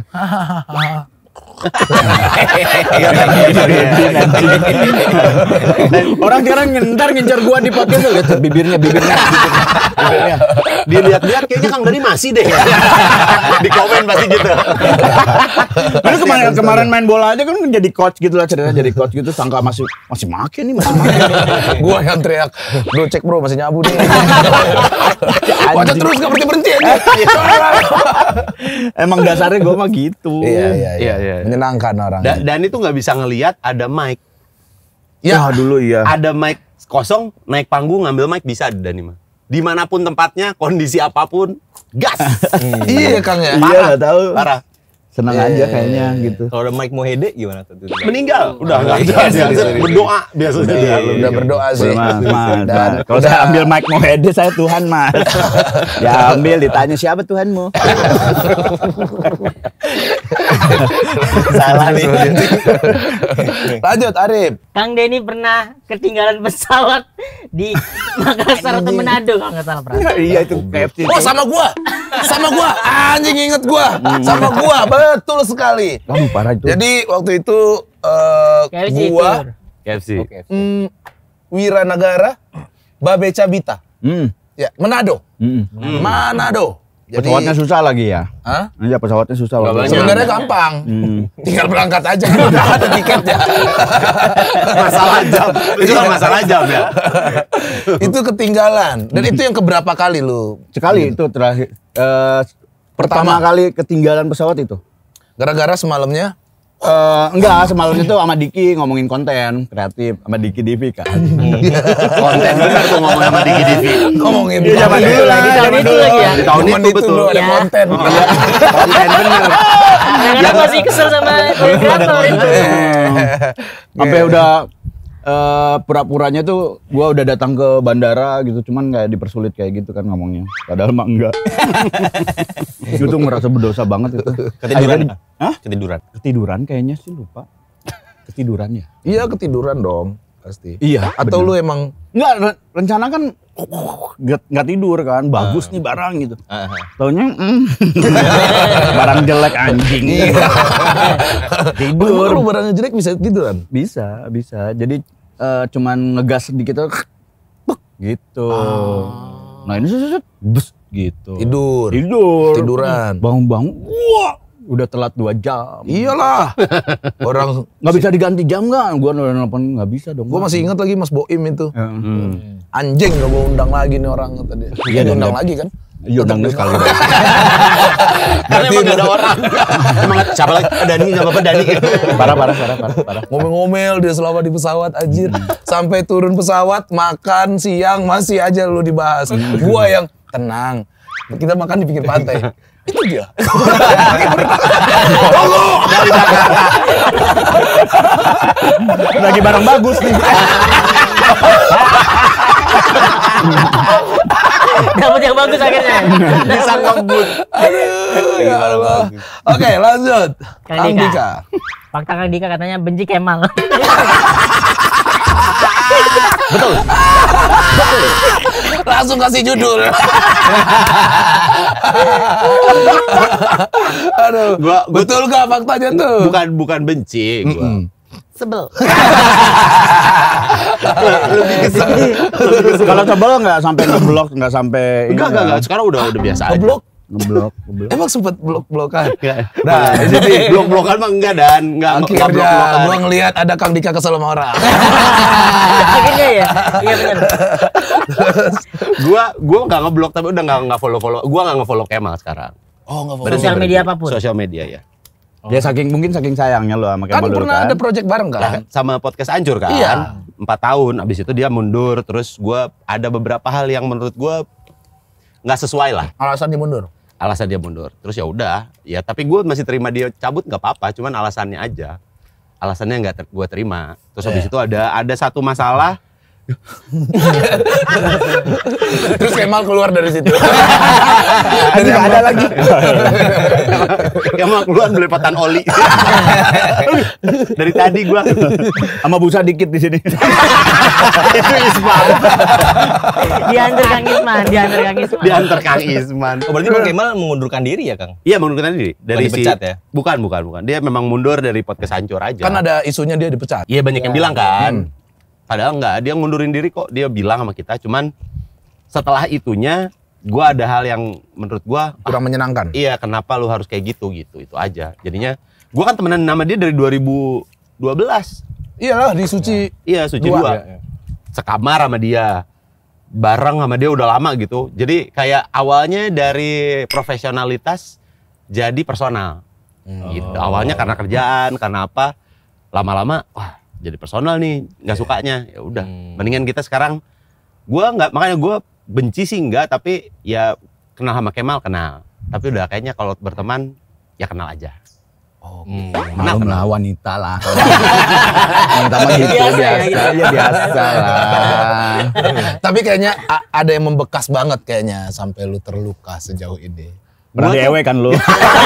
Orang sekarang ntar ngincar gua di podcast tuh, lihat tuh, bibirnya, bibirnya, bibirnya, bibirnya. Dilihat-lihat kayaknya Kang Dani masih deh. Di komen pasti gitu. Karena kemarin kemarin main bola aja kan jadi coach gitu lah, cerita jadi coach gitu, sangka masih masih make nih, masih make. Gua yang teriak, bro cek bro masih nyabu nih. Wajar terus gak berhenti berhenti. Emang dasarnya gua mah gitu. Iya iya Iya, iya. iya. Menyenangkan orang. Da- Dan itu nggak bisa ngelihat ada mic. Ya dulu iya. Ada mic kosong, naik panggung ngambil mic bisa ada Dani mah. Dimanapun tempatnya, kondisi apapun, gas. Iya Kang ya. Iya nggak tahu. Parah. Senang Iya, aja iya, kayaknya gitu. Kalau ada Mike Mohede gimana tuh? Meninggal, udah nggak iya, ada. sorry, Biasa sorry. berdoa biasanya. Udah, udah berdoa sih. Mas, mas, Dan mas. Kalau saya ambil Mike Mohede, saya Tuhan mas. Ya ambil, ditanya siapa Tuhanmu? Salah nih. Lanjut Arif. Kang Denny pernah ketinggalan pesawat di Makassar atau Manado kalau nggak salah pernah. Iya itu K F C. Oh sama gua, sama gua, anjing inget gua, sama gua, betul sekali. Kamu parah itu. Jadi waktu itu eh, K F C gua, tour. K F C. mm, Wiranagara, Babe Cabita, Hmm. ya Manado, Hmm. Manado. Jadi, Pesawatnya susah lagi ya? Hah? Iya pesawatnya susah. Nggak waktu itu. banyak. Sebenarnya gampang, Hmm. tinggal berangkat aja kan udah ada tiketnya. Masalah jam. Itu kan masalah jam ya. Itu ketinggalan, dan itu yang keberapa kali lu? Sekali itu terakhir. eh, pertama Pertama. kali ketinggalan pesawat itu. Gara-gara semalamnya Eh, enggak, semalam itu sama Diki ngomongin konten kreatif sama Diki D V kan. Konten bener tuh ngomong sama Diki D V. Ngomongin Iya, zaman dulu lagi, Di tahun itu lagi ya. Di tahun Momen itu betul. dulu ada Iya. konten. Konten bener. Kadang-kadang masih kesel sama kreator itu. Sampai udah eh, pura-puranya tuh gua udah datang ke bandara gitu, cuman kayak dipersulit kayak gitu kan ngomongnya. Padahal mah enggak. Gue tuh merasa berdosa banget itu. Ketiduran. Akhirnya- Hah? Ketiduran. Ketiduran kayaknya sih lupa. Ketiduran ya? Iya ketiduran dong pasti. Iya, Atau bener. lu emang Enggak, re- rencana kan nggak nggak tidur kan, bagus nih barang gitu. Taunya mm, barang jelek anjing. Tidur. Tidur. Lu barangnya jelek bisa tiduran. Bisa, bisa. Jadi eh, cuman ngegas sedikit tuh pek, gitu. Nah ini set, set, bus gitu. Tidur. Tidur. Tiduran. Bangun-bangun, wah, udah telat dua jam. Iyalah. Orang Nggak bisa diganti jam nggak? Gua udah nelfon nggak bisa dong. gua masih ingat lagi Mas Boim itu. Ya. Anjing gak mau undang lagi nih orang kata dia. Iya, Dia undang dan- lagi kan? Iya, undang deh sekali. Karena emang gak ada orang. Emang siapa lagi? Dani sama apa Dani? Parah, parah, parah, parah, parah. Ngomel-ngomel dia selama di pesawat anjir. Sampai turun pesawat, makan siang masih aja lu dibahas. Gua yang tenang. Kita makan di pinggir pantai. Itu dia. Lagi barang bagus nih. Dapat yang bagus akhirnya. Bisa ngebut. Aduh, ya Allah. Oke, lanjut. Kang Kang Dika. Dika. Fakta Kang Dika katanya benci Kemal. Langsung kasih judul. Aduh. Gua- gua- betul gak faktanya tuh? Bukan bukan benci gua. Sebel. Lebih kesel. Kalau sebel nggak sampai ngeblok, nggak sampai ini Enggak, enggak, ya. enggak. Sekarang udah udah biasa aja. Ngeblok. Ngeblok, ngeblok. Emang sempet blok-blokan? Enggak. Nah, jadi blok-blokan mah enggak dan enggak enggak akhirnya blok-blokan. gua ngelihat ada Kang Dika kesel sama orang. Akhirnya ya. Iya benar. Gua gua enggak ngeblok tapi udah enggak enggak follow-follow. Gua enggak nge-follow Kemal sekarang. Oh, enggak Berhenti, Sosial berhenti. media apapun. Sosial media ya. Dia saking mungkin saking sayangnya lo sama Kan Kemal dulu pernah kan. ada project bareng kan? Nah, sama podcast Ancur kan. Iya. Empat tahun. Abis itu dia mundur. Terus gua ada beberapa hal yang menurut gua nggak sesuai lah. Alasan dia mundur. Alasan dia mundur. Terus ya udah. Ya tapi gua masih terima dia cabut nggak apa-apa. Cuman alasannya aja. Alasannya nggak ter gua terima. Terus habis itu ada ada satu masalah. Terus Kemal keluar dari situ. Ada nggak ada lagi. Kemal keluar belepotan oli. Dari tadi gua Sama busa dikit di sini. itu Isman. Diantar Kang Isman, diantar Kang Isman. Diantar Kang Isman. Oh, berarti Bang Kemal mengundurkan diri ya, Kang? Iya mengundurkan diri dari Bukan dipecat ya? Bukan bukan bukan. Dia memang mundur dari podcast Ancur aja. Kan ada isunya dia dipecat. Iya banyak yang bilang kan. Padahal enggak, dia ngundurin diri kok. Dia bilang sama kita. Cuman setelah itunya, gua ada hal yang menurut gua, Kurang menyenangkan. iya kenapa lu harus kayak gitu gitu itu aja. Jadinya gua kan temenan sama dia dari dua ribu dua belas. Iyalah di Suci. Iya Suci Dua. dua. Sekamar sama dia. Bareng sama dia udah lama gitu. Jadi kayak awalnya dari profesionalitas jadi personal. Gitu. Awalnya karena kerjaan, karena apa? Lama-lama wah jadi personal nih, nggak sukanya. Ya udah, mendingan kita sekarang gua nggak makanya gua benci sih enggak, tapi ya kenal sama Kemal kenal. Tapi udah kayaknya kalau berteman ya kenal aja. Oh, Malum lah wanita lah. Wanita mah gitu Biasa ya, biasa, gitu. ya biasa lah. Tapi kayaknya a- ada yang membekas banget kayaknya sampai lu terluka sejauh ini. Pernah Gua tuh- diewe kan lu.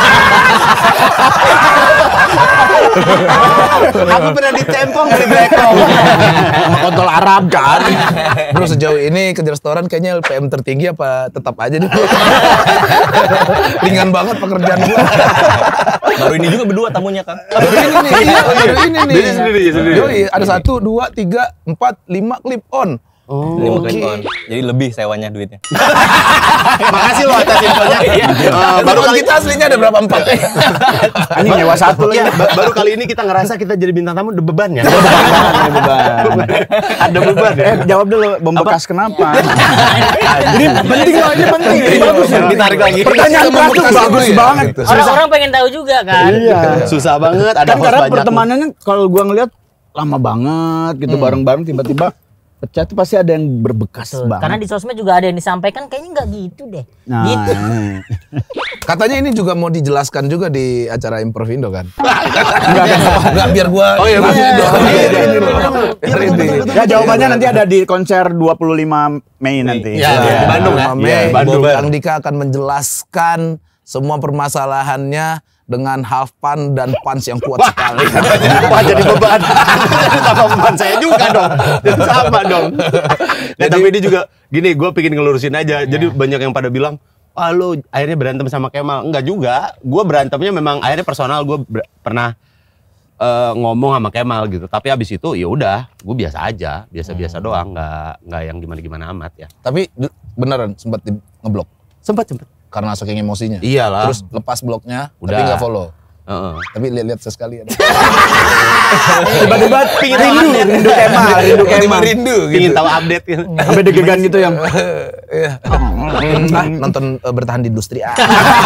Aku pernah ditempong dari Blackrock. Sama kontol Arab kan. Bro sejauh ini kerja restoran kayaknya L P M tertinggi apa tetap aja nih? Ringan banget pekerjaan gua. Baru ini juga berdua tamunya, Kang. Baru ini nih, iya, baru ini nih. Dia sendiri, dia sendiri. Yoi, ada satu, dua, tiga, empat, lima klip on. Oh, lima oke. kali on. Jadi lebih sewanya duitnya. Makasih lo atas infonya. Eh, baru kali kita aslinya ada berapa empat? Ini nyewa satu lagi. Iya, ba- baru kali ini kita ngerasa kita jadi bintang tamu ada beban ya. Ada beban. Ada beban ya. Eh, jawab dulu, membekas kenapa? Ini penting loh, ini penting. Ini bagus ya. Ditarik lagi. Pertanyaan Susah keras tuh membekas bagus itu ya, banget. gitu. Orang-orang pengen tahu juga kan. Iya. Susah banget ada Kan host karena banyak. pertemanannya kalau gua ngeliat lama banget gitu bareng-bareng tiba-tiba pecah tuh pasti ada yang berbekas Betul. banget. Karena di sosmed juga ada yang disampaikan kayaknya nggak gitu deh. Nah, Gitu. Katanya ini juga mau dijelaskan juga di acara Improvindo kan? Enggak biar gua Oh iya, Mas, iya, dong. iya, iya, Ini iya, loh. iya, Biar betul, ini. betul, betul, ya jawabannya nanti ada di konser dua puluh lima Mei nanti. Iya, iya, di Bandung ya? lima Mei, Iya, Bandung. Kang Dika akan menjelaskan semua permasalahannya dengan half pan dan punch yang kuat sekali. Wah, jadi beban. Sama beban saya juga dong. Jadi sama dong. Nah, tapi ini juga gini, gue pengen ngelurusin aja. Jadi banyak yang pada bilang, "Ah, lu akhirnya berantem sama Kemal." Enggak juga. Gue berantemnya memang akhirnya personal. Gue ber- pernah eh, ngomong sama Kemal gitu. Tapi abis itu ya udah, gue biasa aja, biasa-biasa doang, nggak nggak yang gimana-gimana amat ya. Tapi d- beneran sempat di ngeblok Sempet sempet. karena saking emosinya. Iyalah. Terus lepas bloknya, tapi Udah. nggak follow. Heeh. Tapi lihat-lihat sesekali ada. Tiba-tiba pingin rindu, rindu Kemal, rindu Tiba-tiba Kemal. rindu gitu. Pingin tahu update gitu. Sampai deg-degan gitu yang Iya. Ah, nonton eh, bertahan di industri ah.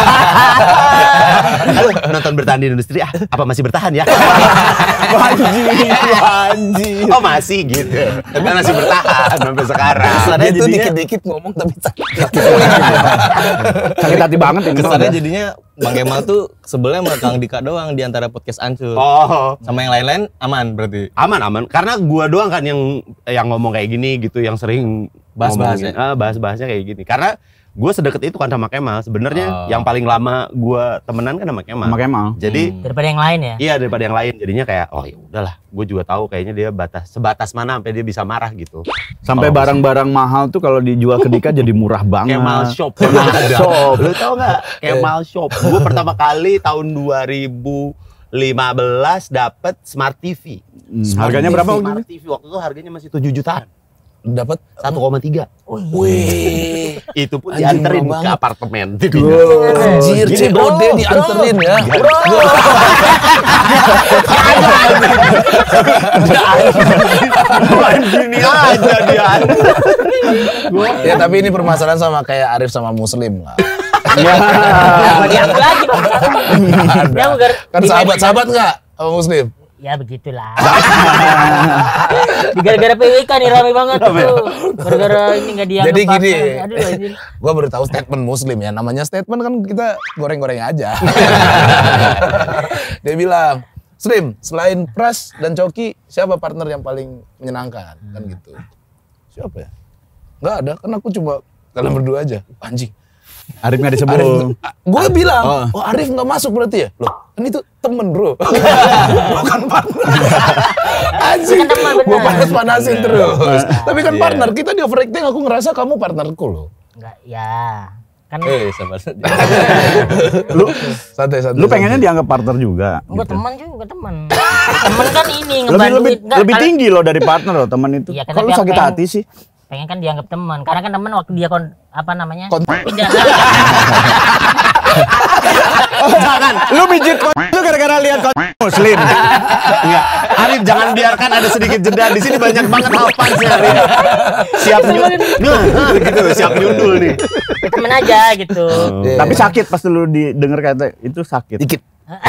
Aduh, nonton bertahan di industri ah, apa masih bertahan ya? anjing, anjing. Oh masih gitu. Tapi masih bertahan sampai sekarang. Kesannya Dia tuh jadinya- dikit-dikit ngomong tapi sakit. Sakit hati banget ini. Kesannya jadinya Bang Kemal tuh sebelnya sama Kang Dika doang di antara podcast Ancur. Oh, Sama yang lain-lain aman berarti. aman aman. Karena gua doang kan yang yang ngomong kayak gini gitu, yang sering Bahas-bahasnya. ngomongin- ah, bahas-bahasnya kayak gini. Karena gue sedekat itu kan sama Kemal. Sebenarnya Oh. yang paling lama gua temenan kan sama Kemal. Sama Kemal. Jadi Daripada yang lain ya. iya daripada yang lain. Jadinya kayak oh ya udahlah, gue juga tahu kayaknya dia batas sebatas mana sampai dia bisa marah gitu. Sampai Kalau barang-barang mahal tuh kalau dijual ke Dika jadi murah banget. Kemal Shop. Kemal Shop. Lu tau gak? Kemal Shop. Gue pertama kali tahun dua ribu lima belas dapet Smart T V. Hmm, harganya berapa waktu Smart itu? T V waktu itu harganya masih tujuh jutaan. Dapat satu koma tiga. wih. Itu pun Anjing, dianterin murah ke banget. apartemen. Anjir, C O D dianterin ya. Main gini aja dia. Ya tapi ini permasalahan sama kayak Arif sama Muslim lah. Kenapa diambil lagi Bang? Dia ugar- Kan sahabat-sahabat nggak sama Muslim? Ya begitulah. Gara-gara P W K nih rame banget tuh. Gara-gara ini nggak dianggap. Jadi gini, partner. Aduh anjir. gua baru tahu statement Muslim ya. Namanya statement kan kita goreng-goreng aja. Dia bilang, Slim, selain Pras dan Coki, siapa partner yang paling menyenangkan? Kan gitu. Siapa ya? Nggak ada, kan aku cuma kalian berdua aja. Anjing. Arif nggak disebut. Arif, gue bilang, Oh. oh Arif nggak masuk berarti ya? Loh, kan itu temen bro. Bukan partner. Anjing, Bukan teman, benar. gue panas-panasin terus. Tapi kan Iya. partner, kita di overacting aku ngerasa kamu partnerku loh. Enggak, ya. Kan Eh, sabar. Lu Santai-santai. lu pengennya dianggap partner juga. gua gitu. teman juga teman. Teman kan ini Lebih ngebantuin. lebih Enggak, lebih kalau- tinggi loh dari partner loh teman itu. Iya, Kalau tapi sakit apa yang- hati sih. Pengen kan dianggap teman. Karena kan teman waktu dia kon apa namanya? Kon- pindah. Jangan, lu mijit kok lu gara-gara lihat kok Muslim. Enggak. Arif jangan biarkan ada sedikit jeda. Di sini banyak banget hal punch-nya, Arif. Siap nyundul. Nah, nah, gitu, siap nyundul nih. Temen aja gitu. Iya. Tapi sakit pas lu didengar kata itu sakit. Dikit.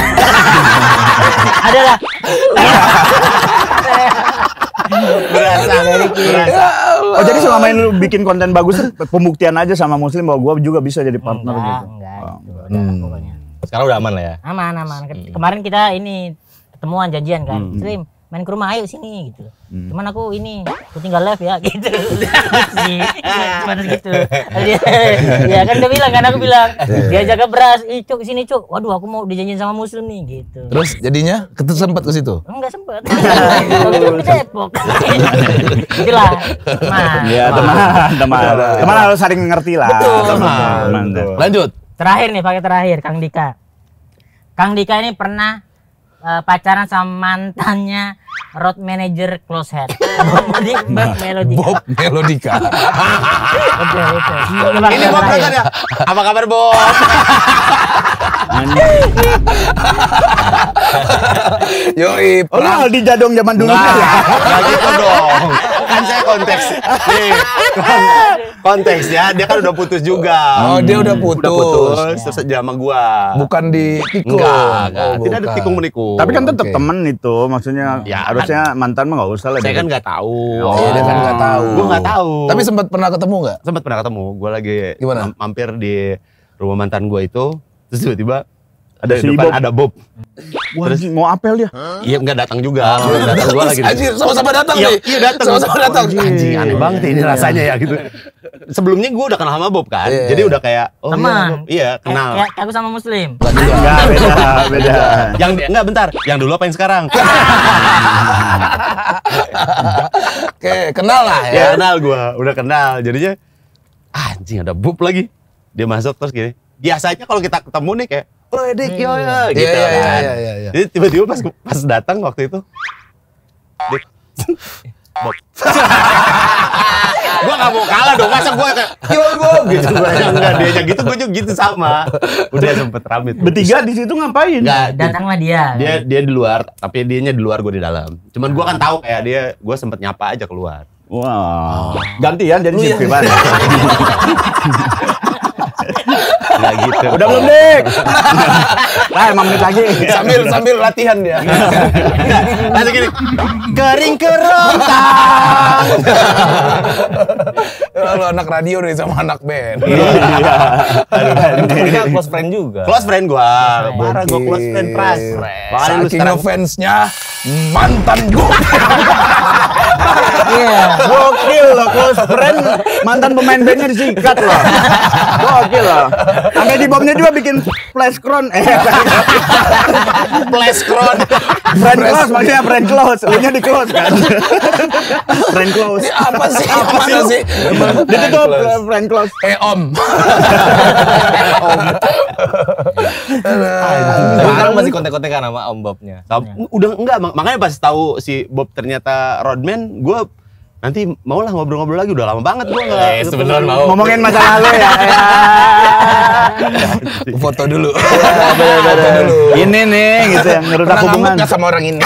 Adalah. Berasa, berasa. Oh jadi selama ini lu bikin konten bagus pembuktian aja sama Muslim bahwa gua juga bisa jadi partner Enggak, gitu. enggak. Oh. Gitu. Udah, pokoknya. Sekarang udah aman lah ya. Aman, aman. Ke- Kemarin kita ini ketemuan janjian kan. Slim, main ke rumah ayo sini gitu. Cuman aku ini, aku tinggal live ya gitu. Cuman gitu. Dia, ya kan dia bilang kan aku bilang, dia jaga beras, ih cuk sini cuk. Waduh aku mau dijanjiin sama Muslim nih gitu. Terus jadinya ketemu sempat ke situ. Enggak sempet. Waktu itu ke Depok. Itulah. Teman. Iya teman, teman. Teman harus saling ngerti lah. Teman. Teman. Lanjut. Terakhir nih pakai terakhir Kang Dika. Kang Dika ini pernah eh, pacaran sama mantannya road manager Close Head. Jadi Bob Melodika. Bob Melodika. Betul itu. Coba Ini kita Bob terakhir. kan ya? Apa kabar Bob? Yoi, Oh, lu perang. Aldi Jadong zaman dulu Nah, ya? nggak gitu dong. Kan saya konteks. Nih, kon- konteksnya dia kan udah putus juga. Oh, dia udah putus. Udah putus, terus aja sama gua. Bukan di tikung. Enggak, enggak. Oh, Tidak ada bukan. tikung menikung. Tapi kan tetap Oke. temen itu, maksudnya Ya, harusnya mantan mah nggak usah lah. saya kan deket. nggak tahu. Oh, Iya, dia kan nggak tahu. Gua nggak tahu. Tapi sempat pernah ketemu nggak? sempat pernah ketemu. Gua lagi Gimana? mam- mampir di rumah mantan gua itu, terus tiba-tiba ada Si di depan Bob. ada Bob. Wah, anjing, mau apel dia. Iya, nggak datang juga. Belum datang gua lagi. Anjir, sama-sama datang Iya, nih. iya datang. Sama-sama datang. Anjing, aneh banget ini rasanya ya gitu. Sebelumnya gua udah kenal sama Bob kan. Iya. Jadi udah kayak oh Teman. iya, Bob. Iya, kenal. Kayak kayak aku sama Muslim. Enggak, beda, beda. Yang enggak bentar, yang dulu apa yang sekarang? Oke, kenal lah Ya ya. kenal gua, udah kenal. Jadinya anjing ada Bob lagi. Dia masuk terus gini. Biasanya kalau kita ketemu nih kayak, "Oh, Dik, yo yo," gitu Iya, iya, iya, kan. iya, iya, iya. Jadi tiba-tiba pas pas datang waktu itu, Dik. Bob. Gua gak mau kalah dong, masa gua kayak, "Yo, Bob," gitu. Gua enggak diajak gitu, gua juga gitu sama. Udah sempet rame tuh. Bertiga di situ ngapain? Enggak, dia, Datanglah dia. dia dia di luar, tapi dianya di luar, gua di dalam. Cuman gua kan tahu kayak dia, gua sempet nyapa aja keluar. Wah, gantian jadi Lu si ya. Firman. Enggak gitu. Udah belum, Dik? Nah, lima menit lagi. Sambil sambil latihan dia. Langsung gini, kering kerontang. Lu anak radio nih sama anak band. Mereka close friend juga. Close friend gua, parah gua close friend pras. Makanya lu Saking sekarang ngefansnya mantan gua. Iya. Gokil loh, close friend. Mantan pemain bandnya disikat loh. Gokil loh. Sampai di bomnya juga bikin flash crown. Eh, flash crown. friend close, maksudnya friend close. Lu-nya di close kan. Friend close. Ini apa sih? Apa sih? Ditutup friend close. Eh om. Sekarang masih kontek-kontekan sama Om Bobnya. Tahu- Udah enggak, mak- makanya pas tahu si Bob ternyata roadman, gua nanti mau lah ngobrol-ngobrol lagi, udah lama banget gua enggak. Eh, sebenarnya mau. Ngomongin masa lalu ya. ya. Foto dulu. Foto dulu. Ini nih gitu yang ngerusak Pernah ngambek hubungan. nggak sama orang ini?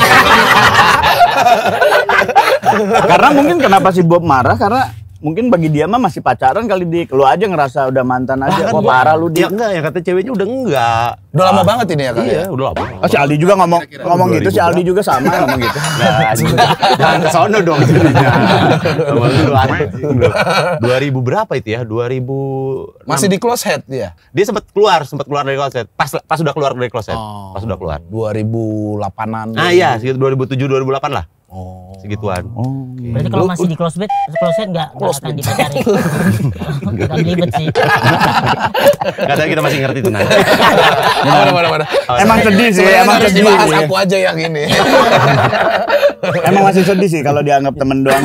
Karena mungkin kenapa si Bob marah karena mungkin bagi dia mah masih pacaran kali, Dik. Lu aja ngerasa udah mantan aja. Wah, parah lu, Dia Dik. enggak, yang kata ceweknya udah enggak. Udah lama banget ini ya kak? Iya, udah lama. Oh, si Aldi juga ngomong ngomong gitu, si Aldi juga sama ngomong gitu. Nah, jangan ke sono dong jadinya. Sama lu anjing lu. dua ribu berapa itu ya? dua ribu Masih di close head dia? Dia sempat keluar, sempat keluar dari closet. Pas pas udah keluar dari closet. Pas udah keluar. dua ribu delapan-an. Nah, iya, sekitar dua ribu tujuh dua ribu delapan lah. Oh. Segituan. Berarti kalau masih di close bed, close bed nggak nggak akan dipacarin. Nggak belibet sih. Katanya kita masih ngerti tenang. Mana mana mana. Emang sedih sih, Sebenarnya emang harus sedih. dibahas, aku aja yang ini. Emang masih sedih sih kalau dianggap temen doang.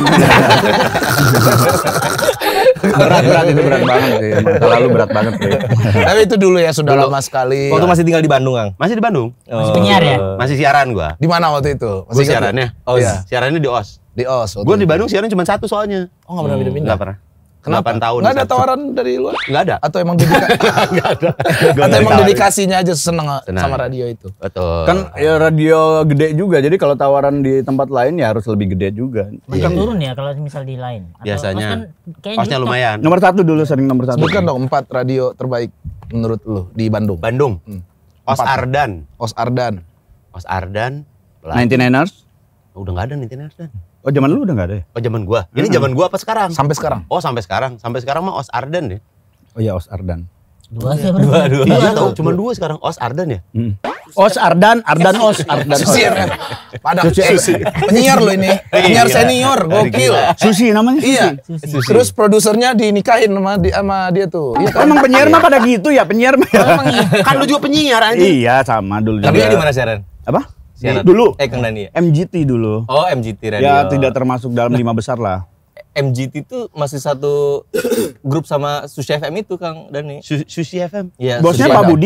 berat berat itu berat banget sih. Emang terlalu berat banget sih. Tapi itu dulu ya, sudah lama sekali. Waktu masih tinggal di Bandung, Kang. Masih di Bandung. Masih penyiar ya? Masih siaran gua. Di mana waktu itu? Gua Masih ingat siarannya. nggak? Oh, Iya. siarannya di O S. Di O S. waktu Gua di itu. Bandung siaran cuma satu soalnya. Oh nggak pernah pindah-pindah. Enggak pernah. Kenapa? delapan tahun. Nggak ada satu. tawaran dari luar? Nggak ada. Atau emang dedika- Nggak ada. Nggak Atau ada emang tawaran. dedikasinya aja seneng Senang. sama radio itu? Betul. Kan ya radio gede juga. Jadi kalau tawaran di tempat lain ya harus lebih gede juga. Masih turun ya kalau misal di lain. Atau biasanya os kan kayaknya osnya di- lumayan. Nomor satu dulu, sering nomor satu. Sebutkan dong empat radio terbaik menurut lu di Bandung. Bandung. Os Empat. Ardan. Os Ardan. Os Ardan. sembilan puluh sembilan ers. Udah nggak ada nih Ardan. Oh, zaman lu udah enggak ada ya? Oh, zaman gua. Ini zaman gua apa sekarang? Sampai sekarang. Oh, sampai sekarang. Sampai sekarang mah Os Ardan ya. Oh iya, Os Ardan. Dua sih dua, dua. Iya tahu, cuma dua sekarang Os Ardan ya. Os Ardan, Ardan Os, Ardan Os. Susi F M. Padahal eh, penyiar lo ini. Penyiar Iya. senior, gokil. Susi namanya Susi. Iya. Terus produsernya dinikahin sama dia, sama dia tuh. Iya kan? Emang penyiar mah pada gitu ya, penyiar mah. Kan lu juga penyiar anjing. Iya, sama dulu Tapi juga. di mana siaran? Apa? Siaran. Dulu Eh, Kang Dani ya? M G T dulu. Oh, M G T Radio. Ya tidak termasuk dalam lima besar lah. M G T itu masih satu grup sama Sushi F M itu, Kang Dani. Su- Sushi F M. Iya, Bosnya Sushi Pak F M. Budi.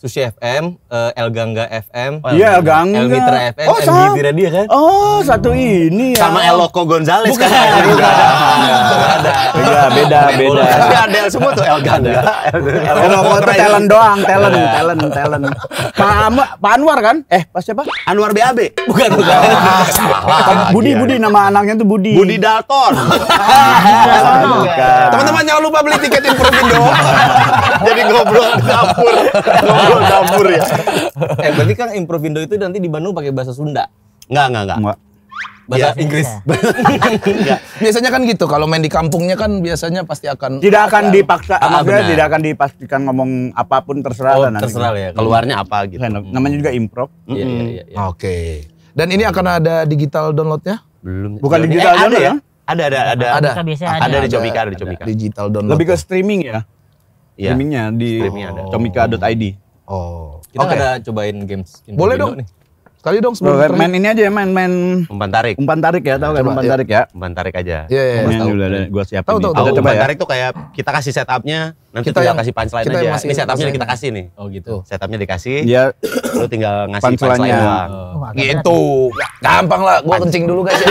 Sushi F M, eh, El Gangga F M, Iya, El Gangga. El Mitra F M, Oh, M sama. G T Radio kan? Oh, satu ini ya. Sama El Loco Gonzales Bukan, kan? bukan. Beda, beda, beda. Tapi ada semua tuh El Ganda. Kalau mau itu talent doang, talent, talent, talent. Pak Am- Pak Anwar kan? Eh, pas siapa? Anwar B A B. Bukan, bukan. Salah. Budi, Budi nama anaknya tuh Budi. Budi Dalton. Bukan. Teman-teman jangan lupa beli tiket Improvindo. Jadi ngobrol dapur. Ngobrol dapur ya. Eh, berarti kan Improvindo itu nanti di Bandung pakai bahasa Sunda. Enggak, enggak, enggak. Enggak. Bahasa Iya. Inggris. Biasanya kan gitu, kalau main di kampungnya kan biasanya pasti akan Tidak akan dipaksa, Ah, maksudnya benar. tidak akan dipastikan ngomong apapun terserah Oh, lah nanti. terserah ya. Keluarnya apa gitu. Namanya juga improv. Iya, iya, iya. iya. Oke. Dan ini akan ada digital downloadnya? Belum. Bukan Eh, digital ada download ya? ya? Ada, ada, ada. Ada. Kita biasanya Ada ada. di Comika, ada di Comika. Digital download. Lebih ke streaming ya. Iya. Streamingnya di Streaming ada. comika dot i d. Oh. Kita Oke. ada cobain games Boleh Improvindo dong. nih. Sekali dong Bro, sebelum terakhir. main ini aja ya, main main Umpan tarik. umpan tarik ya, tahu kan Coba, umpan yuk. tarik ya? Umpan tarik aja. Iya, iya, Ini iya. udah ada gua siapin Tahu, nih. tahu, Kita tahu. coba Umpan ya. tarik tuh kayak kita kasih setupnya, nanti Kita tinggal yang- kasih punchline kita aja. yang masih- Ini setupnya masih- kita kasih nih. Oh gitu. Setupnya dikasih, Dia lu tinggal ngasih Punchline-nya. punchline doang. Wah, agak berat. Gitu. Gampang lah, gua kencing dulu guys.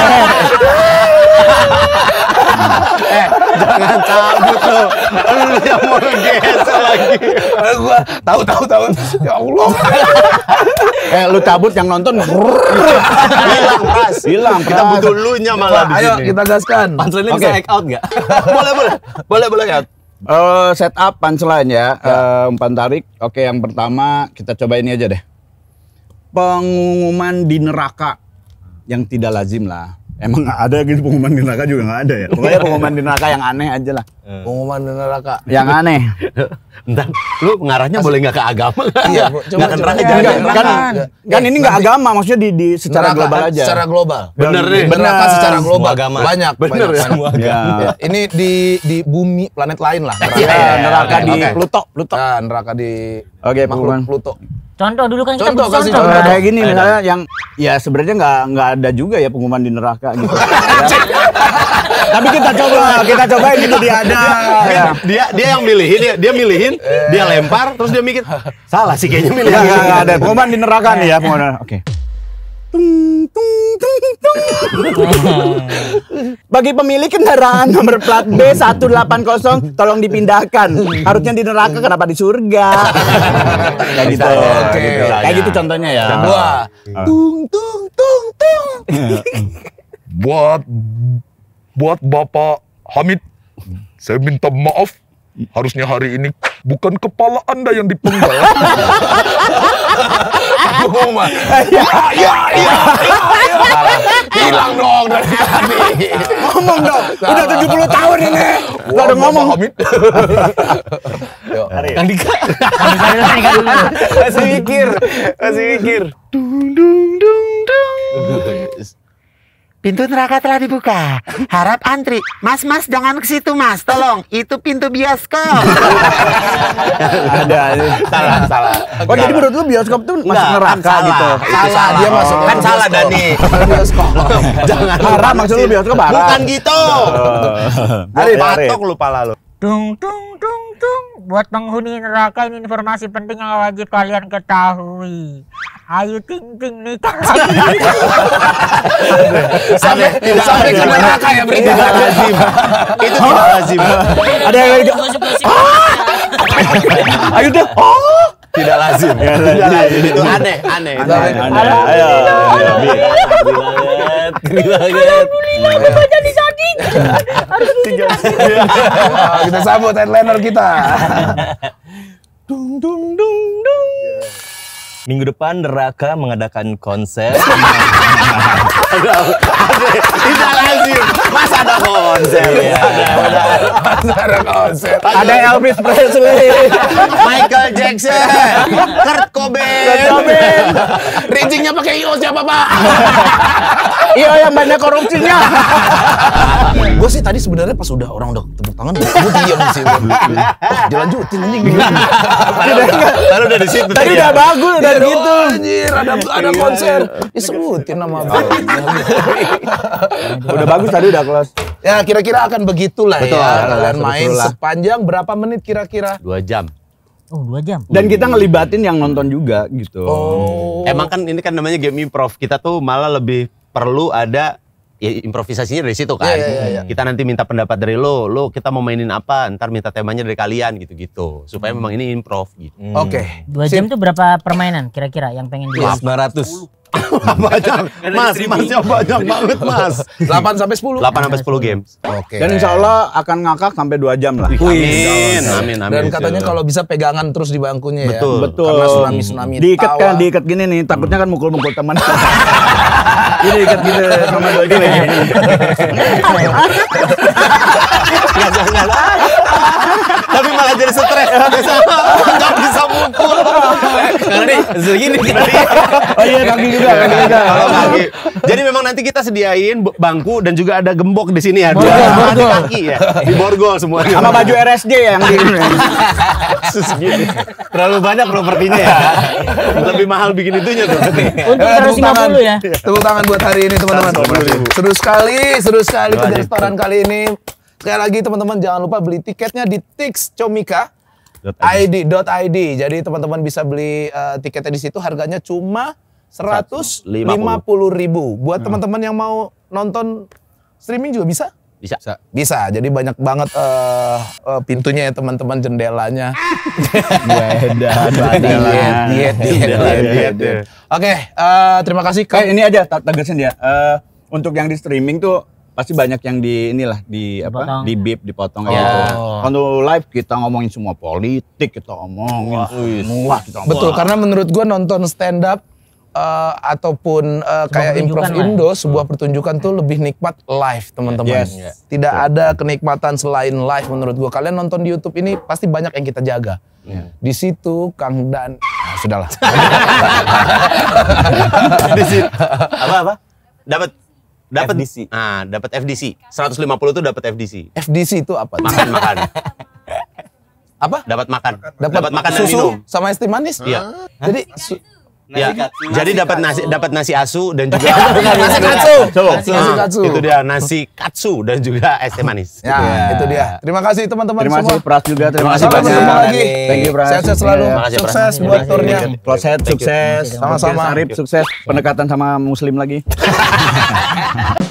Eh, jangan cabut lo. Lu yang mau geser lagi. Gua tahu tahu tahu. Ya Allah. eh lu cabut yang nonton Hilang, Pras. hilang. Kita Pras. butuh lu nya malah di Ayo sini. kita gaskan. Punchline-nya Oke. bisa act out nggak? Boleh, boleh. Boleh, boleh kan? Eh, setup punchline ya, Eh, umpan tarik. Oke, yang pertama kita coba ini aja deh. Pengumuman di neraka yang tidak lazim lah. Emang nggak ada gitu pengumuman di neraka juga nggak ada ya. Pokoknya pengumuman di neraka yang aneh aja lah. Pengumuman di neraka. Yang aneh. Entar, lu ngarahnya boleh nggak ke agama? Iya, Nggak coba- ke coba- neraka, coba- jangan Enggak, ke kan, neraka. kan ini nggak Nanti- agama, maksudnya di, di secara Neraka global kan aja. Secara global. Bener nih. Neraka Bener. secara global. Semua agama. Banyak. Bener banyak, ya? banyak. Semua Ya. Ya, ini di di bumi planet lain lah. Neraka, Ya, neraka oke, di oke. Pluto, Pluto. Nah, neraka di Oke, makhluk pengumuman. Pluto. Contoh dulu kan kita Contoh, butuh kasih contoh. contoh. Eh, kayak gini misalnya yang ya sebenarnya nggak nggak ada juga ya pengumuman di neraka gitu. Ya. Tapi kita coba, kita cobain itu dia ada. Ya. Dia dia yang milihin, dia, dia milihin, dia lempar, terus dia mikir salah sih kayaknya milih. Nggak, nggak, nggak ada pengumuman di neraka nih ya pengumuman. Oke. Tung, tung, tung, tung. Bagi pemilik kendaraan nomor plat B satu delapan nol tolong dipindahkan. Harusnya di neraka kenapa di surga? Kayak gitu. Oke. gitu. Kayak gitu contohnya ya. Kedua. Tung tung tung tung. buat buat Bapak Hamid, saya minta maaf. Harusnya hari ini bukan kepala Anda yang dipenggal. Pengumuman. Ya ya ya. Hilang dong dari tadi. Ngomong dong. Udah tujuh puluh tahun ini. Gak ada ngomong. Hamid. Yuk. Kang Dika. Masih mikir, masih mikir. Pintu neraka telah dibuka. Harap antri. Mas, mas, jangan ke situ, mas. Tolong, itu pintu bioskop. Ada. Salah, salah. Oh jadi menurut lu bioskop tuh masuk Enggak, neraka kan salah. gitu? Salah, dia masuk. Kan salah, Dani. Bioskop. Jangan Haram maksud lu bioskop haram? Bukan gitu. Ari, Gua Ari. patok lu pala lu. Tung tung tung tung. Buat penghuni neraka ini informasi penting yang wajib kalian ketahui. Ayo ting ting nikah. Sampai sampai ke neraka ya berarti. Tidak lazim. Itu tidak lazim. Ada yang lagi. Gosip-gosip. Ayo deh. Oh. Tidak lazim. Tidak lazim. Itu aneh, aneh. Itu Aneh. aneh. Ayo. Ayo. Ngeri banget. Nah, kita sambut headliner kita. Dung dung dung dung. Minggu depan neraka mengadakan konser. Tidak lazim. Masa ada konser ya? Ada konser. Ada Elvis Presley. Michael Jackson, Kurt Cobain. Rincingnya pakai I O siapa, Pak? Iya yang banyak korupsinya. Gue sih tadi sebenarnya pas udah orang udah tepuk tangan, gue diam di sini. Oh, dilanjutin anjing. Lalu udah di situ. Tadi udah bagus udah gitu. Anjir, ada ada konser. Disebutin nama gue. Udah bagus tadi udah close. Ya kira-kira akan begitulah Betul, ya. betul, Kalian betul main lah. sepanjang berapa menit kira-kira? Dua jam. Oh, dua jam. Dan kita ngelibatin yang nonton juga gitu. Oh. Emang kan ini kan namanya game improv. Kita tuh malah lebih perlu ada ya, improvisasinya dari situ kan. Iya, iya, iya. Kita nanti minta pendapat dari lo, lo kita mau mainin apa, ntar minta temanya dari kalian gitu-gitu. Supaya memang ini improv gitu. Oke. Dua jam tuh berapa permainan kira-kira yang pengen di sembilan ratus. Banyak. Mas, mas yang banyak banget mas. delapan sampai sepuluh. delapan sampai sepuluh games. Oke. Dan insya Allah akan ngakak sampai dua jam lah. Amin, amin, amin. Dan katanya kalau bisa pegangan terus di bangkunya ya. Betul. Betul. Karena tsunami-tsunami Diikat tawa. kan, diikat gini nih, takutnya kan mukul-mukul teman. Ini ikat gitu sama dua gini. Tapi malah jadi stres. Nggak bisa mukul. Karena nih segini Oh iya, kaki juga, kaki juga. Kalau kaki. Jadi memang nanti kita sediain b- bangku dan juga ada gembok di sini ya. Dua Borgol, ada borgol. kaki ya. Di borgol semuanya. Sama baju R S J yang di terlalu banyak propertinya ya. Lebih mahal bikin itunya tuh. Untuk Eh, seratus tepuk lima tangan. puluh ya. Tepuk tangan buat hari ini teman-teman. Seru sekali, seru sekali kerja restoran kali ini. Sekali lagi teman-teman jangan lupa beli tiketnya di tix comika I D dot I D. Jadi teman-teman bisa beli eh, tiketnya di situ, harganya cuma seratus lima puluh ribu. Buat teman-teman yang mau nonton streaming juga bisa? Bisa. Bisa. Jadi banyak banget eh, eh, pintunya ya teman-teman, jendelanya. Beda, Diet, diet, diet, diet, diet. Oke, eh, terima kasih Kak. Kayak ini aja tak tegasin dia. Eh, untuk yang di streaming tuh pasti banyak yang di inilah di apa Dipotong. di bip dipotong Oh. gitu. Kalau live kita ngomongin semua politik, kita ngomongin semua kita ngomongin. Betul, karena menurut gua nonton stand up eh, ataupun eh, kayak improv pertunjukan lah. Indo, sebuah pertunjukan tuh lebih nikmat live, teman-teman. Yes. Tidak ada kenikmatan selain live menurut gua. Kalian nonton di YouTube ini pasti banyak yang kita jaga. Di situ Kang Dan, nah, sudahlah. Di situ. Apa apa? Dapat dapat F D C. Ah, dapat F D C. seratus lima puluh tuh dapat F D C. F D C itu apa? Makan makan. Apa? Dapat makan. Dapat Dapat makan dan minum. susu sama es teh manis? Iya. Jadi su- Ya, jadi dapat nasi dapat nasi asu dan juga nasi katsu. Nasi Nasi katsu. Itu dia nasi katsu dan juga es teh manis. Ya, itu dia. Terima kasih teman-teman Terima kasih semua. Pras juga, terima kasih Sampai banyak. bertemu lagi. Thank you Pras. Sehat-sehat selalu. Iya. Makasih, Pras. Sukses buat Makasih. turnya. Close head sukses. Sama-sama. Arif sukses. Pendekatan sama muslim lagi.